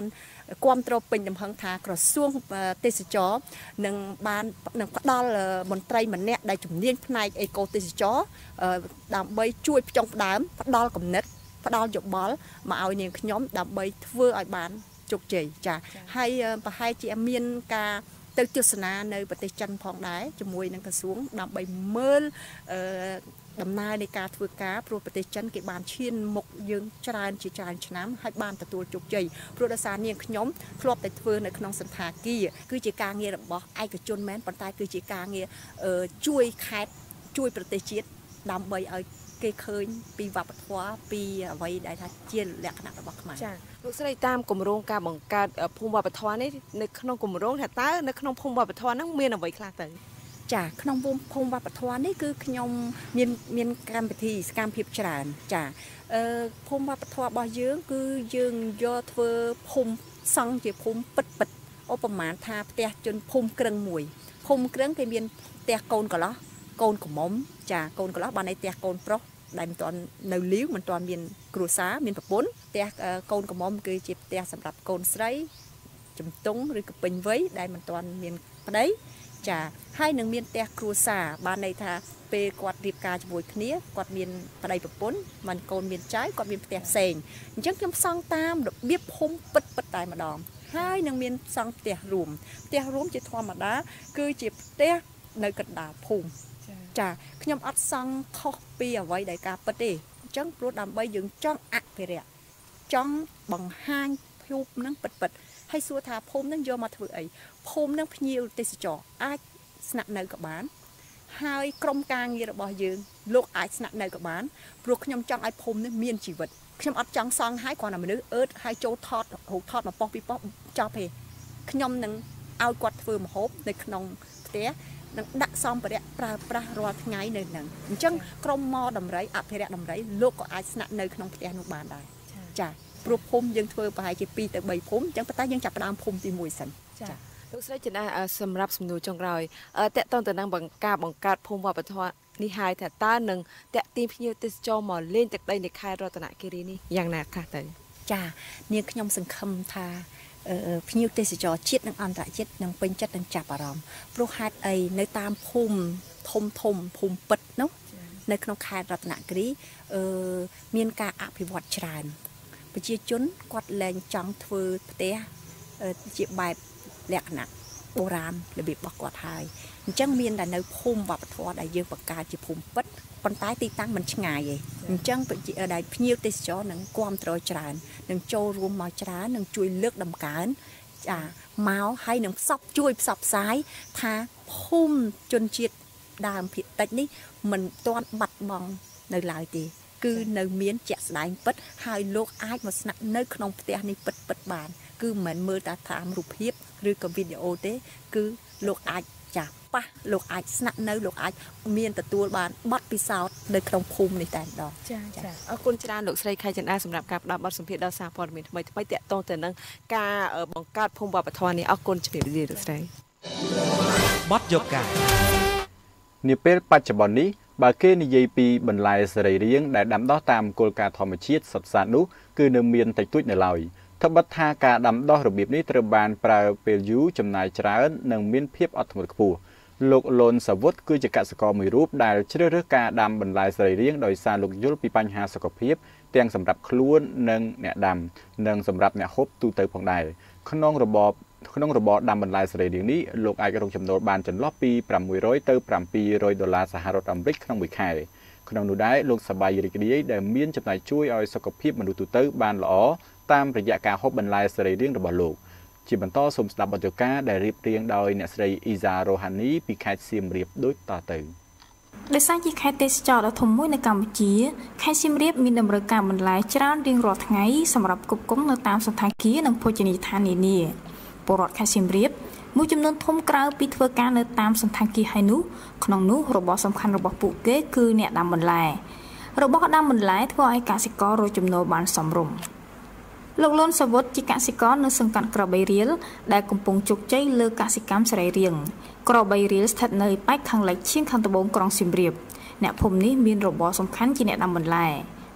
គាំទ្រពេញទំហឹងថាក្រសួងទេសចរនឹងបាននឹងផ្ដល់មន្ត្រីម្នាក់ដែលជំនាញផ្នែកអេកូទេសចរដើម្បីជួយផ្ចង់ផ្ដើមផ្ដល់គំនិតផ្ដល់យោបល់មកឲ្យនាងខ្ញុំដើម្បីធ្វើឲ្យបានជោគជ័យចាហើយប្រហែលជាមានការទៅទស្សនានៅប្រទេសចិនផងដែរជាមួយនឹងក្រសួងដើម្បីមើលអឺដំណើរនៃការធ្វើការព្រោះប្រទេសចិនគេបានឈានមុខយើងច្រើនជាច្រើនឆ្នាំហើយបានទទួលជោគជ័យព្រោះដោយសារនាងខ្ញុំធ្លាប់តែធ្វើនៅក្នុងសន្តាគារគឺជាការងាររបស់ឯកជនមែនប៉ុន្តែគឺជាការងារជួយខេត្តជួយប្រទេសជាតិដើម្បីឲ្យគេឃើញពីវប្បធម៌ពីអ្វីដែលថាជាលក្ខណៈរបស់ខ្មែរចាលោកស្រីតាមគម្រោងការបង្កើតភូមិវប្បធម៌នេះនៅក្នុងគម្រោងថាតើនៅក្នុងភូមិវប្បធម៌ហ្នឹងមានអ្វីខ្លះទៅចាក្នុងភូមិភូមិវប្បធម៌នេះគឺខ្ញុំមានមានកម្មវិធីសកម្មភាពច្រើនចាអឺភូមិវប្បធម៌របស់យើងគឺយើងយកធ្វើភូមិសង់ជាភូមិពិតពិតឧបមាថាផ្ទះជនភូមិគ្រឹងមួយភូមិគ្រឹងគេមានផ្ទះកូនកន្លោះកូនកំមុំចាកូនកន្លោះបានឲ្យផ្ទះកូនប្រុសដែលមិនទាន់នៅលីវមិនទាន់មានគ្រួសារមានប្រពន្ធផ្ទះកូនកំមុំគឺជាផ្ទះសម្រាប់កូនស្រីជំទង់ឬក៏ពេញវ័យដែលមិនទាន់មានប្តីចាហើយនឹងមានផ្ទះគ្រួសារបានន័យថាពេលគាត់រៀបការជាមួយគ្នាគាត់មានប្តីប្រពន្ធមិនកូនមានចៅគាត់មានផ្ទះផ្សេងអញ្ចឹងខ្ញុំសង់តាមរបៀបភូមិពិតពិតតែម្ដងហើយនឹងមានសង់ផ្ទះរួមផ្ទះរួមជាធម្មតាគឺជាផ្ទះនៅកណ្ដាលភូមិចាខ្ញុំអត់សង់ខុសពីអ្វីដែលការពិតទេអញ្ចឹងព្រោះដើម្បីយើងចង់អភិរក្សចង់បង្ហាញភូមិនឹងពិតពិតហើយសួរថាភូមិនឹងយកមកធ្វើអីភូមិនឹងភ្ញៀវទេសចរអាចស្នាក់នៅក៏បានហើយក្រុមការងាររបស់យើងលោកអាចស្នាក់នៅក៏បានព្រោះខ្ញុំចង់ឲ្យភូមិនេះមានជីវិតខ្ញុំអត់ចង់សង់ឲ្យគ្រាន់តែមនុស្សអឺតហើយចូលថតរូបថតមកប៉ុស្តិ៍ពីប៉ុស្តិ៍ចប់ទេខ្ញុំនឹងឲ្យគាត់ធ្វើម្ហូបនៅក្នុងផ្ទះនឹងដាក់សម្ភារៈប្រើប្រាស់រាល់ថ្ងៃនៅហ្នឹងអញ្ចឹងក្រុមមកដំរីអភិរក្សដំរីលោកក៏អាចស្នាក់នៅក្នុងផ្ទះនោះបានដែរចាព្រោះភូមិយើងធ្វើប្រហែលជាពីរទៅបីភូមិអញ្ចឹងប៉ុន្តែយើងចាប់ផ្ដើមភូមិទីមួយសិនចាលោកស្រីចិនដាសម្រាប់សំណួរចុងក្រោយតកតងទៅនឹងបង្ការបង្កើតភូមិវប្បធម៌នេះហើយថាតើនឹងតេទីភ្ញៀវទេសចរមកលេងទឹកដីនៃខេត្តរតនគិរីនេះយ៉ាងណាខ្លះទៅចានាងខ្ញុំសង្ឃឹមថាភ្ញៀវទេសចរជាតិនិងអន្តរជាតិនឹងពេញចិត្តនឹងចាប់អារម្មណ៍ព្រោះហេតុអីនៅតាមភូមិធំធំភូមិពិតនោះនៅក្នុងខេត្តរតនគិរីអឺមានការអភិវឌ្ឍច្រើនប្រជាជនគាត់លែងចង់ធ្វើផ្ទះជាបែបលក្ខណៈបុរាណរបៀបរបស់គាត់ហើយអញ្ចឹងមានតែនៅភូមិវប្បធម៌ដែលយើងបង្កើតជាភូមិពិតប៉ុន្តែទីតាំងមិនឆ្ងាយទេអញ្ចឹងដែលភ្ញៀវទេសចរនឹងគាំទ្រច្រើននឹងចូលរួមមកច្រើននឹងជួយលើកតម្កើងចាមកហើយនឹងផ្សព្វជួយផ្សព្វផ្សាយថាភូមិជនជាតិដើមភាគតិចនេះមិនទាន់បាត់បង់នៅឡើយទេគឺនៅមានជាក់ស្ដែងពិតហើយលោកអាចមកស្នាក់នៅក្នុងផ្ទះនេះពិតពិតបានគឺមិនមែនមើលតែតាមរូបភាពឬក៏វីដេអូទេគឺលោកអាចចាស់ប៉ះលោកអាចស្នាក់នៅលោកអាចមានទទួលបានបទពិសោធន៍នៅក្នុងភូមិនេះតែម្ដងចាចាអរគុណច្រើនលោកស្រីខែចិនដាសម្រាប់ការផ្ដល់បទសម្ភាសន៍ដល់សារព័ត៌មានថ្មីថ្មីតាក់ទងទៅនឹងការបង្កើតភូមិវប្បធម៌នេះអរគុណជំរាបលាលោកស្រីបទយកការនាពេលបច្ចុប្បន្ននេះបើគេនិយាយពីបន្លែសរីរាង្គដែលដាំដុះតាមគោលការណ៍ធម្មជាតិសុទ្ធសាធនោះគឺនៅមានតិចតួចនៅឡើយត្បិតថាការដាំដុះរបៀបនេះត្រូវបានប្រើពេលយូរចំណាយច្រើននិងមានភាពអត់ធ្មត់ខ្ពស់លោកលន់សាវុតគឺជាកសិករមួយរូបដែលជ្រើសរើសការដាំបន្លែសរីរាង្គដោយសារលោកយល់ពីបញ្ហាសុខភាពទាំងសម្រាប់ខ្លួននិងអ្នកដាំនិងសម្រាប់អ្នកហូបទូទៅផងដែរក្នុងរបបក្នុងរបបដាំបន្លែសរីរាង្គនេះលោកអាចរកចំណូលបានចន្លោះពីប្រាំមួយរយទៅប្រាំពីររយដុល្លារសហរដ្ឋអាមេរិកក្នុងមួយខែក្នុងនោះដែរលោកសប្បាយរីករាយដែលមានចំណាយជួយឲ្យសុខភាពមនុស្សទូទៅបានល្អតាមរយៈការហូបបន្លែសរីរាង្គរបស់លោកជាបន្តសូមស្ដាប់បទយកាដែលរៀបរៀងដោយអ្នកស្រីអ៊ីហ្សារ៉ូហានីពីខេត្តសៀមរាបដូចតទៅដោយសារជាខេត្តទេសចរដ៏ធំមួយនៅកម្ពុជាខេត្តសៀមរាបមានតម្រូវការបន្លែច្រើនរៀងរាល់ថ្ងៃសម្រាប់ផ្គត់ផ្គង់នៅតាមសណ្ឋាគារនិងភោជនីយដ្ឋាននានាពលរដ្ឋខេត្តសៀមរាបមួយចំនួនធំក្រៅពីធ្វើការនៅតាមសណ្ឋាគារហើយនោះក្នុងនោះរបរសំខាន់របស់ពួកគេគឺអ្នកដាំបន្លែរបស់ដាំបន្លែធ្វើឲ្យកសិកររកចំណូលបានសមរម្យលោកលន់សាវុតជាកសិករនៅសង្កាត់ក្របីរៀលដែលកំពុងជោគជ័យលើកសិកម្មសរីរាង្គក្របីរៀលស្ថិតនៅប៉ែកខាងលិចឈៀងខាងត្បូងក្រុងសៀមរាបអ្នកភូមិនេះមានរបរសំខាន់ជាអ្នកដាំបន្លែ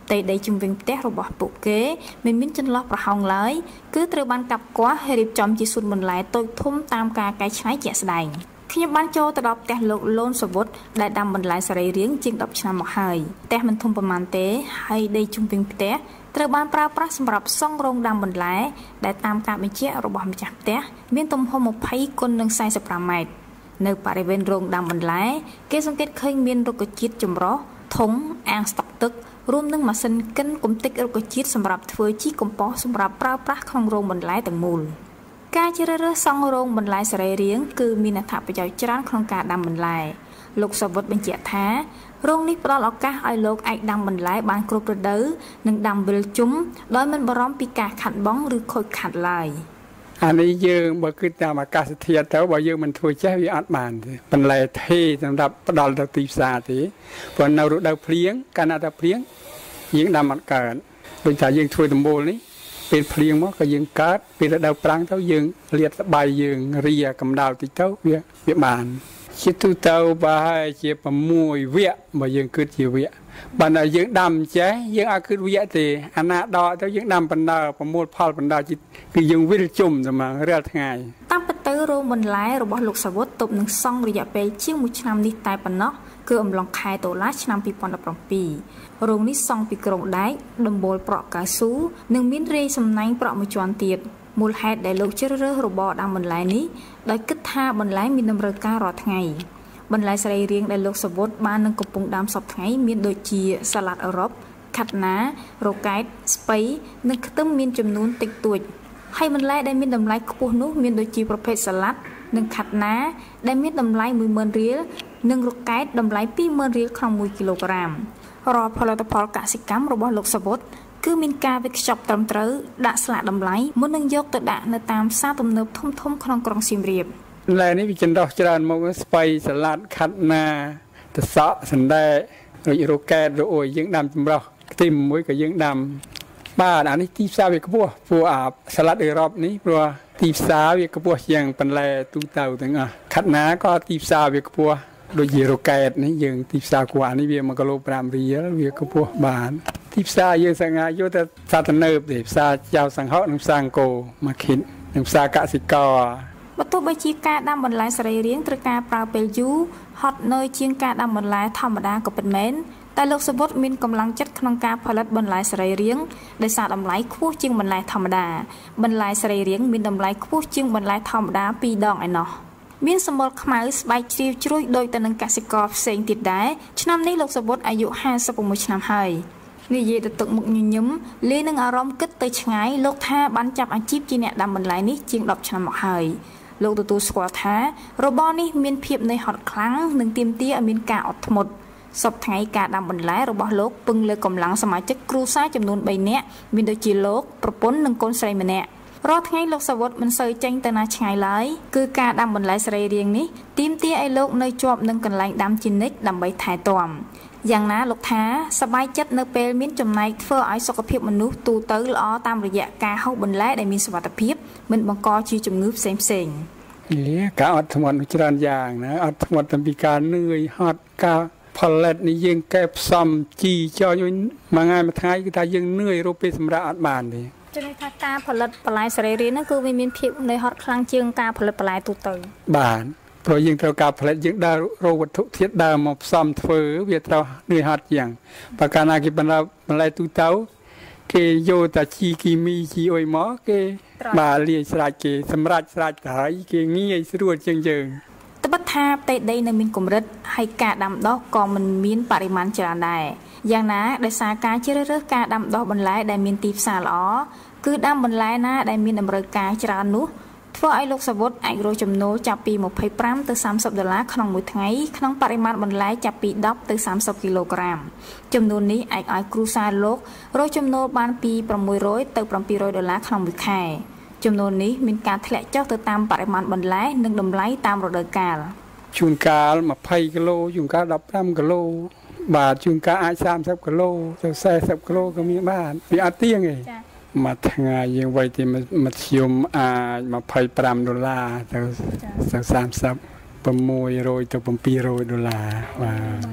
ផ្ទៃដីជុំវិញផ្ទះរបស់ពួកគេមិនមានចន្លោះប្រហោងឡើយគឺត្រូវបានកាប់គាស់ហើយរៀបចំជាសួនបន្លែតូចធំតាមការកែច្នៃជាក់ស្ដែងខ្ញុំបានចូលទៅដល់ផ្ទះលោកលូនសវុតដែលដាំបន្លែសរីរាង្គជាងដប់ឆ្នាំមកហើយផ្ទះមិនធំប៉ុន្មានទេហើយដីជុំវិញផ្ទះត្រូវបានប្រើប្រាស់សម្រាប់សង់រោងដាំបន្លែដែលតាមការបញ្ជាក់របស់ម្ចាស់ផ្ទះមានទំហំម្ភៃគុណនឹងសែនសិបប្រាំម៉ែត្រនៅបរិវេណរោងដាំបន្លែគេសង្កេតឃើញមានរុក្ខជាតិចម្រុះធុងអាងស្តុកទឹករួមនឹងម៉ាស៊ីនកិនកំទេចរុក្ខជាតិសម្រាប់ធ្វើជីកំប៉ុស្តសម្រាប់ប្រើប្រាស់ក្នុងរោងបន្លែទាំងមូលការជ្រើសរើសសង់រោងបន្លែសរីរាង្គគឺមានអត្ថប្រយោជន៍ច្រើនក្នុងការដាំបន្លែលោកសវុតបញ្ជាក់ថារោងនេះផ្ដល់ឱកាសឲ្យលោកអាចដាំបន្លែបានគ្រប់រដូវនិងដាំវិលជុំដោយមិនបារម្ភពីការខាត់បងឬខូចខាតឡើយអានេះយើងបើគិតតាមអាកាសធាតុទៅបើយើងមិនធ្វើចេះវាអត់បានទេបន្លែថេសម្រាប់ផ្ដល់ទៅទីផ្សារទេព្រោះនៅរដូវភ្លៀងកាលណាតែភ្លៀងយើងដាំអត់កើតដូចថាយើងធ្វើដំបូលនេះពេលភ្លៀងមកក៏យើងកើតពេលរដូវប្រាំងទៅយើងលាតស្បៃយើងរាកម្ដៅតិចទៅវាវាបានជាទូទៅបើហើយជា6វគ្គបើយើងគិតជាវគ្គបើតែយើងដាំចេះយើងអាចគិតវគ្គទេអាណាដកទៅយើងដាំបណ្ដើប្រមូលផលបណ្ដើគឺយើងវិលជុំតែមករាល់ថ្ងៃតាមពិតទៅរោងបន្លែរបស់លោកសាវុតទប់នឹងសង់រយៈពេលជាងមួយឆ្នាំនេះតែប៉ុណ្ណោះគឺអំឡុងខែតុលាឆ្នាំពីរពាន់ដប់ប្រាំរោងនេះសង់ពីគ្រោងដែកដំបូលប្រក់កៅស៊ូនិងមានរេសំណាញ់ប្រក់មួយជាន់ទៀតមូលហេតុដែលលោកជ្រើសរើសរបរដាំបន្លែនេះដោយគិតថាបន្លែមានតម្រូវការរាល់ថ្ងៃបន្លែសរីរាង្គដែលលោកសាវុតបាននឹងកំពុងដាំសពថ្ងៃមានដូចជាសាឡាត់អឺរ៉ុបខាត់ណារ៉ូកែតស្ពៃនិងខ្ទឹមមានចំនួនតិចតួចហើយបន្លែដែលមានតម្លៃខ្ពស់នោះមានដូចជាប្រភេទសាឡាត់និងខាត់ណាដែលមានតម្លៃមួយម៉ឺនរៀលនិងរ៉ូកែតតម្លៃពីរម៉ឺនរៀលក្នុងមួយគីឡូក្រាមរាល់ផលិតផលកសិកម្មរបស់លោកសាវុតគឺមានការវេចខ្ចប់ត្រឹមត្រូវដាក់ស្លាកតម្លៃមុននឹងយកទៅដាក់នៅតាមផ្សារទំនើបធំៗក្នុងក្រុងសៀមរាបបន្លែនេះវាចន្លោះច្រើនមកស្ពៃសាឡាត់ខាត់ណាតសក់សណ្ដែករួចរ៉ូកែតរ៉អូយយើងដាំចម្រោះខ្ទឹមមួយក៏យើងដាំបាទអានេះទីផ្សារវាខ្ពស់ព្រោះអាសាឡាត់អឺរ៉ុបនេះព្រោះទីផ្សារវាខ្ពស់ជាងបន្លែទូទៅទាំងអស់ខាត់ណាក៏ទីផ្សារវាខ្ពស់ដូចជារ៉ូកែតនេះយើងទីផ្សារគួរអានេះវាមួយគីឡូប្រាំរៀលវាខ្ពស់បានទីផ្សារយើងសង្ហាយកទៅផ្សារទំនើបទេផ្សារចៅសង្ហុកនិងផ្សារអង្គរមកខិតនិងផ្សារកសិករបើទោះបីជាការដាំបន្លែសរីរាង្គត្រូវការប្រើពេលយូរហត់នឿយជាងការដាំបន្លែធម្មតាក៏ពិតមែនតែលោកសាវុតមានកម្លាំងចិត្តក្នុងការផលិតបន្លែសរីរាង្គដោយសារតម្លៃខ្ពស់ជាងបន្លែធម្មតាបន្លែសរីរាង្គមានតម្លៃខ្ពស់ជាងបន្លែធម្មតាពីរដងឯណោះមានសម្បុរខ្មៅស្បែកជ្រាវជ្រួយដូចទៅនឹងកសិករផ្សេងទៀតដែរឆ្នាំនេះលោកសាវុតអាយុห้าสิบหกឆ្នាំហើយនិយាយទៅទឹកមុខញញឹមលាយនឹងអារម្មណ៍គិតទៅឆ្ងាយលោកថាបានចាប់អាជីពជាអ្នកដាំបន្លែនេះជាងដប់ឆ្នាំមកហើយលោកទទួលស្គាល់ថារបរនេះមានភាពនឿយហត់ខ្លាំងនិងទាមទារឲ្យមានការអត់ធ្មត់សពថ្ងៃការដាំបន្លែរបស់លោកពឹងលើកម្លាំងសមាជិកគ្រួសារចំនួនបីនាក់មានដូចជាលោកប្រពន្ធនិងកូនស្រីម្នាក់រាល់ថ្ងៃលោកសាវុតមិនសូវចេញទៅណាឆ្ងាយឡើយគឺការដាំបន្លែសរីរាង្គនេះទាមទារឲ្យលោកនៅជាប់នឹងកន្លែងដាំជានិច្ចដើម្បីថែទាំយ៉ាងណាលោកថាសប្បាយចិត្តនៅពេលមានចំណែកធ្វើឲ្យសុខភាពមនុស្សទូទៅល្អតាមរយៈការហូបបន្លែដែលមានសុវត្ថិភាពមិនបង្កជាជំងឺផ្សេងផ្សេងការអត់ធ្មត់ច្រើនយ៉ាងណាអត់ធ្មត់តាំងពីការនឿយហត់ការផលិតនេះយើងកែផ្សំជីចោលមួយថ្ងៃមួយថ្ងៃគឺថាយើងនឿយរកពេលសម្រាប់អត់បានទេជំនឿថាការផលិតបន្លែសរីរាង្គហ្នឹងគឺវាមានភាពនឿយហត់ខ្លាំងជាងការផលិតបន្លែទូទៅបាទព្រោះយើងត្រូវការផលិតយើងដើររកវត្ថុធាតុដើមមកផ្សំធ្វើវាត្រូវនឿយហត់ជាងបើកាលណាគេបន្លែបន្លែទូទៅគេយកតែជីគីមីជីអុយមកគេបាទលាយស្រេចគេសម្រាប់ស្រេចទៅហើយគេងាយស្រួលជាងយើងត្បិតថាផ្ទៃដីនៅមានកម្រិតហើយការដាំដុះក៏មិនមានបរិមាណច្រើនដែរយ៉ាងណាដោយសារការជ្រើសរើសការដាំដុះបន្លែដែលមានទីផ្សារល្អគឺដាំបន្លែណាដែលមានតម្រូវការច្រើននោះធ្វើឲ្យលោកសាវុតអាចរកចំណូលចាប់ពីยี่สิบห้าទៅสามสิบដុល្លារក្នុងមួយថ្ងៃក្នុងបរិមាណបន្លែចាប់ពីtenទៅthirtyគីឡូក្រាមចំនួននេះអាចឲ្យគ្រួសារលោករកចំណូលបានពីsix hundredទៅseven hundredដុល្លារក្នុងមួយខែចំនួននេះមានការធ្លាក់ចុះទៅតាមបរិមាណបន្លែនិងតម្លៃតាមរដូវកាលជួនកាលtwentyគីឡូជួនកាលfifteenគីឡូបាទជួនកាលអាចthirtyគីឡូទៅfortyគីឡូក៏មានបានវាអត់ទៀងទេមួយថ្ងៃយើងវៃទីមធ្យមអាចtwenty-fiveដុល្លារទៅទៅthirty six hundredទៅseven hundredដុល្លារបាទ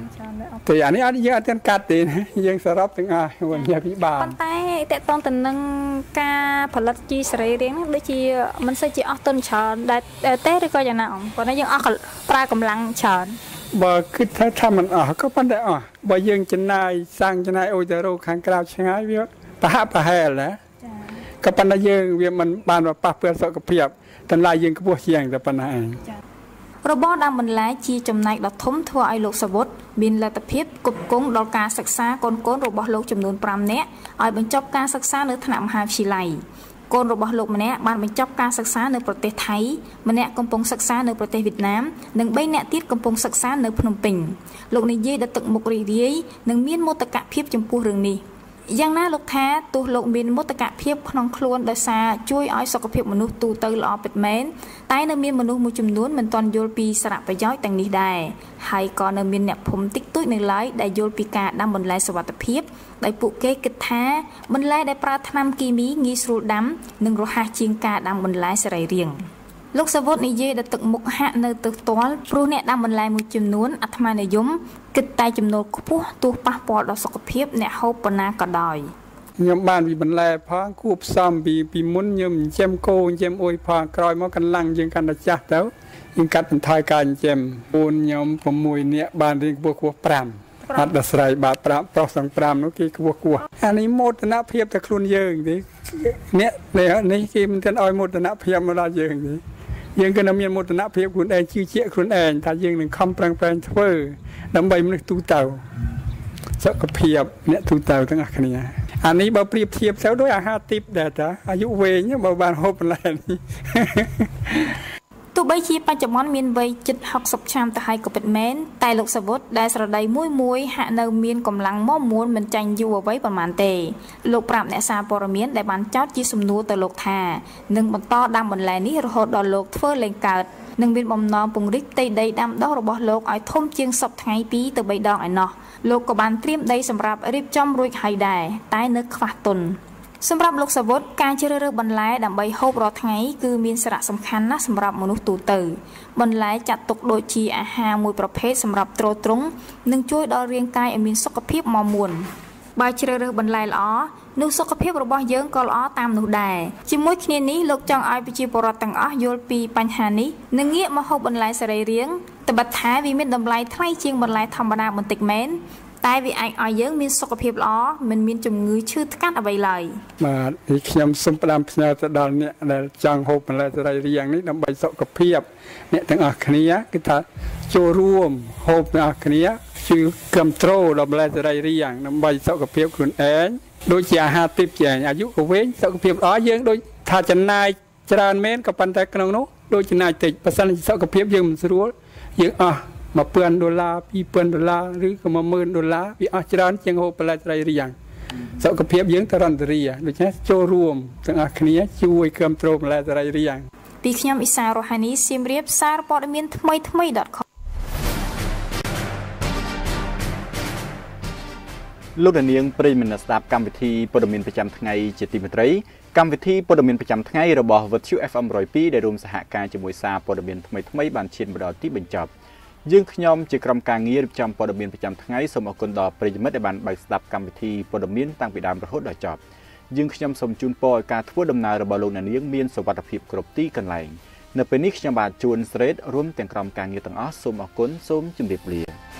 តែអានេះអត់យើងអត់ទាន់កាត់ទេណាយើងសរុបទាំងអស់វិញ្ញាពិបាលប៉ុន្តែតកតងទៅនឹងការផលិតជីសរីរាង្គនេះដូចជាមិនសូវជាអស់ទុនច្រើនដែរទេឬក៏យ៉ាងណាប៉ុន្តែយើងអស់ប្រើកម្លាំងច្រើនបើគិតថាថាมันអស់ក៏ប៉ុន្តែអស់បើយើងចំណាយសាំងចំណាយអុយទៅរកខាងក្រៅឆ្ងាយវាប្រហាក់ប្រហែលណាក៏ប៉ុន្តែយើងវាមិនបានប៉ះពាល់សុខភាពតម្លៃយើងខ្ពស់ជាងតែប៉ុណ្ណាឯងរបរដាំបន្លែជាចំណែកដ៏ធំធ្វើឲ្យលោកសាវុតមានលទ្ធភាពគប់គង់ដល់ការសិក្សាកូនកូនរបស់លោកចំនួន5នាក់ឲ្យបញ្ចប់ការសិក្សានៅថ្នាក់មហាវិទ្យាល័យកូនរបស់លោកម្នាក់បានបញ្ចប់ការសិក្សានៅប្រទេសថៃម្នាក់កំពុងសិក្សានៅប្រទេសវៀតណាមនិងបីនាក់ទៀតកំពុងសិក្សានៅភ្នំពេញលោកនិយាយដល់ទឹកមុខរីករាយនិងមានមោទកភាពចំពោះរឿងនេះយ៉ាងណាលោកថាទោះលោកមានមោទកភាពក្នុងខ្លួនដោយសារជួយឲ្យសុខភាពមនុស្សទូទៅល្អពិតមែនតែនៅមានមនុស្សមួយចំនួនមិនទាន់យល់ពីសារៈប្រយោជន៍ទាំងនេះដែរហើយក៏នៅមានអ្នកភូមិតិចតួចនៅឡើយដែលយល់ពីការដាំបន្លែសុវត្ថិភាពដោយពួកគេគិតថាបន្លែដែលប្រើថ្នាំគីមីងាយស្រួលដាំនិងរហ័សជាងការដាំបន្លែសរីរាង្គលោកសាវុតនិយាយដល់ទឹកមុខហាក់នៅទៅផ្ទាល់ព្រោះអ្នកដាំបន្លែមួយចំនួនអាត្មានិយមគិតតែចំណូលខ្ពស់ទោះប៉ះពាល់ដល់សុខភាពអ្នកហូបប៉ុណ្ណាក៏ដោយខ្ញុំបានពីបន្លែផងគួបផ្សំពីពីមុនខ្ញុំចិញ្ចឹមគោចិញ្ចឹមអុយផងក្រោយមកកម្លាំងយើងកាន់តែចាស់ទៅយើងកាត់បន្ថយការចិញ្ចឹមពូនខ្ញុំ6នាក់បានរៀងខ្ពស់ខ្ពស់5អត់ដល់ស្រ័យបាទ5ប្រុសទាំង5នោះគេខ្ពស់ខ្ពស់អានេះមោទនភាពតែខ្លួនយើងទេអ្នកនេះគេមិនទាន់ឲ្យមោទនភាពមកដល់យើងទេយើងក៏នឹងមានមោទនភាពខ្លួនឯងជឿជាក់ខ្លួនឯងថាយើងនឹងខំប្រឹងប្រែងធ្វើដើម្បីមនុស្សទូទៅសុខភាពអ្នកទូទៅទាំងអស់គ្នាអានេះបើប្រៀបធៀបទៅដោយអាហារទីបដែរតាអាយុវែងបើបានហូបបន្លែនេះទោះបីជាបច្ចុប្បន្នមានវ័យជិត60ឆ្នាំទៅហើយក៏ពិតមែនតែលោកសាវុតដែលស្រដីមួយមួយហាក់នៅមានកម្លាំងមាំមួនមិនចាញ់យូរអ្វីប៉ុន្មានទេលោកប្រាប់អ្នកសារព័ត៌មានដែលបានចោទជាសំណួរទៅលោកថានឹងបន្តដាំបន្លែនេះរហូតដល់លោកធ្វើលែងកើតនិងមានបំណងពង្រីកផ្ទៃដីដាំដុះរបស់លោកឲ្យធំជាងសពថ្ងៃពីរទៅបីដងឯណោះលោកក៏បានត្រៀមដីសម្រាប់រៀបចំរួចហើយដែរតែនៅខ្វះទុនសម្រាប់លោកសាវុតការជ្រើសរើសបន្លែដើម្បីហូបរាល់ថ្ងៃគឺមានសារៈសំខាន់ណាស់សម្រាប់មនុស្សទូទៅបន្លែចាត់ទុកដូចជាអាហារមួយប្រភេទសម្រាប់ទ្រទ្រង់និងជួយដល់រាងកាយឲ្យមានសុខភាពមាំមួនបើជ្រើសរើសបន្លែល្អនោះសុខភាពរបស់យើងក៏ល្អតាមនោះដែរជាមួយគ្នានេះលោកចង់ឲ្យប្រជាពលរដ្ឋទាំងអស់យល់ពីបញ្ហានេះនិងងាកមកហូបបន្លែសរីរាង្គត្បិតថាវាមានតម្លៃថ្លៃជាងបន្លែធម្មតាបន្តិចមែនតែវាអាចឲ្យយើងមានសុខភាពល្អមិនមានជំងឺឈឺថ្កាត់អ្វីឡើយបាទនេះខ្ញុំសូមផ្ដាំផ្ញើទៅដល់អ្នកដែលចង់ហូបបន្លែសរីរាង្គនេះដើម្បីសុខភាពអ្នកទាំងអស់គ្នាគឺថាចូលរួមហូបទាំងអស់គ្នាជួយគ្រប់គ្រងដល់បន្លែសរីរាង្គដើម្បីសុខភាពខ្លួនឯងដូចជាអាហារទីបជាអាយុក៏វែងសុខភាពល្អយើងដូចថាចំណាយច្រើនមែនក៏ប៉ុន្តែក្នុងនោះដូចចំណាយតិចបើសិនជាសុខភាពយើងមិនស្រួលយើងអស់một nghìn đô la, hai nghìn đô la,ឬក៏một nghìn đô la វាអស់ច្រើនជាងហូបបន្លែសរីរាង្គសុខភាពយើងតរន្តរីដូច្នេះចូលរួមទាំងអស់គ្នាជួយគ្រប់គ្រងបន្លែសរីរាង្គពីខ្ញុំអ៊ីសារ៉ូហានីសៀមរាបសារព័ត៌មានថ្មីថ្មី .com លោកនាងប្រិយមិត្តស្ដាប់កម្មវិធីព័ត៌មានប្រចាំថ្ងៃជាទីមេត្រីកម្មវិធីព័ត៌មានប្រចាំថ្ងៃរបស់ វិទ្យុ เอฟ เอ็ม หนึ่งร้อย ដែលរួមសហការជាមួយសារព័ត៌មានថ្មីថ្មីបានឈានមកដល់ទីបញ្ចប់យើងខ្ញុំជាក្រុមការងាររៀបចំព័ត៌មានប្រចាំថ្ងៃសូមអរគុណដល់ប្រិយមិត្តដែលបានបើកស្ដាប់កម្មវិធីព័ត៌មានតាំងពីដើមរហូតដល់ចប់យើងខ្ញុំសូមជូនពរឲ្យការធ្វើដំណើររបស់លោកអ្នកនាងមានសុវត្ថិភាពគ្រប់ទីកន្លែងនៅពេលនេះខ្ញុំបាទជួនស្រេតរួមទាំងក្រុមការងារទាំងអស់សូមអរគុណសូមជម្រាបលា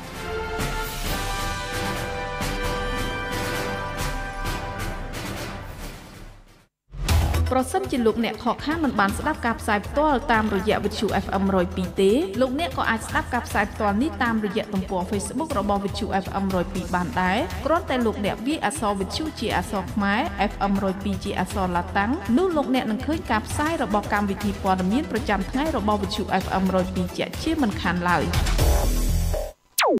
ប្រសិនជាលោកអ្នកខកខានមិនបានស្ដាប់ការផ្សាយផ្ទាល់តាមរយៈវិទ្យុ เอฟ เอ็ม หนึ่งร้อย ទេលោកអ្នកក៏អាចស្ដាប់ការផ្សាយផ្ទាល់នេះតាមរយៈទំព័រ Facebook របស់វិទ្យុ เอฟ เอ็ม หนึ่งร้อย បានដែរគ្រាន់តែលោកអ្នកវាយអក្សរវិទ្យុជាអក្សរខ្មែរ เอฟ เอ็ม หนึ่งร้อย ជាអក្សរឡាតាំងនោះលោកអ្នកនឹងឃើញការផ្សាយរបស់កម្មវិធីព័ត៌មានប្រចាំថ្ងៃរបស់វិទ្យុ เอฟ เอ็ม หนึ่งร้อย ជាជាមិនខានឡើយ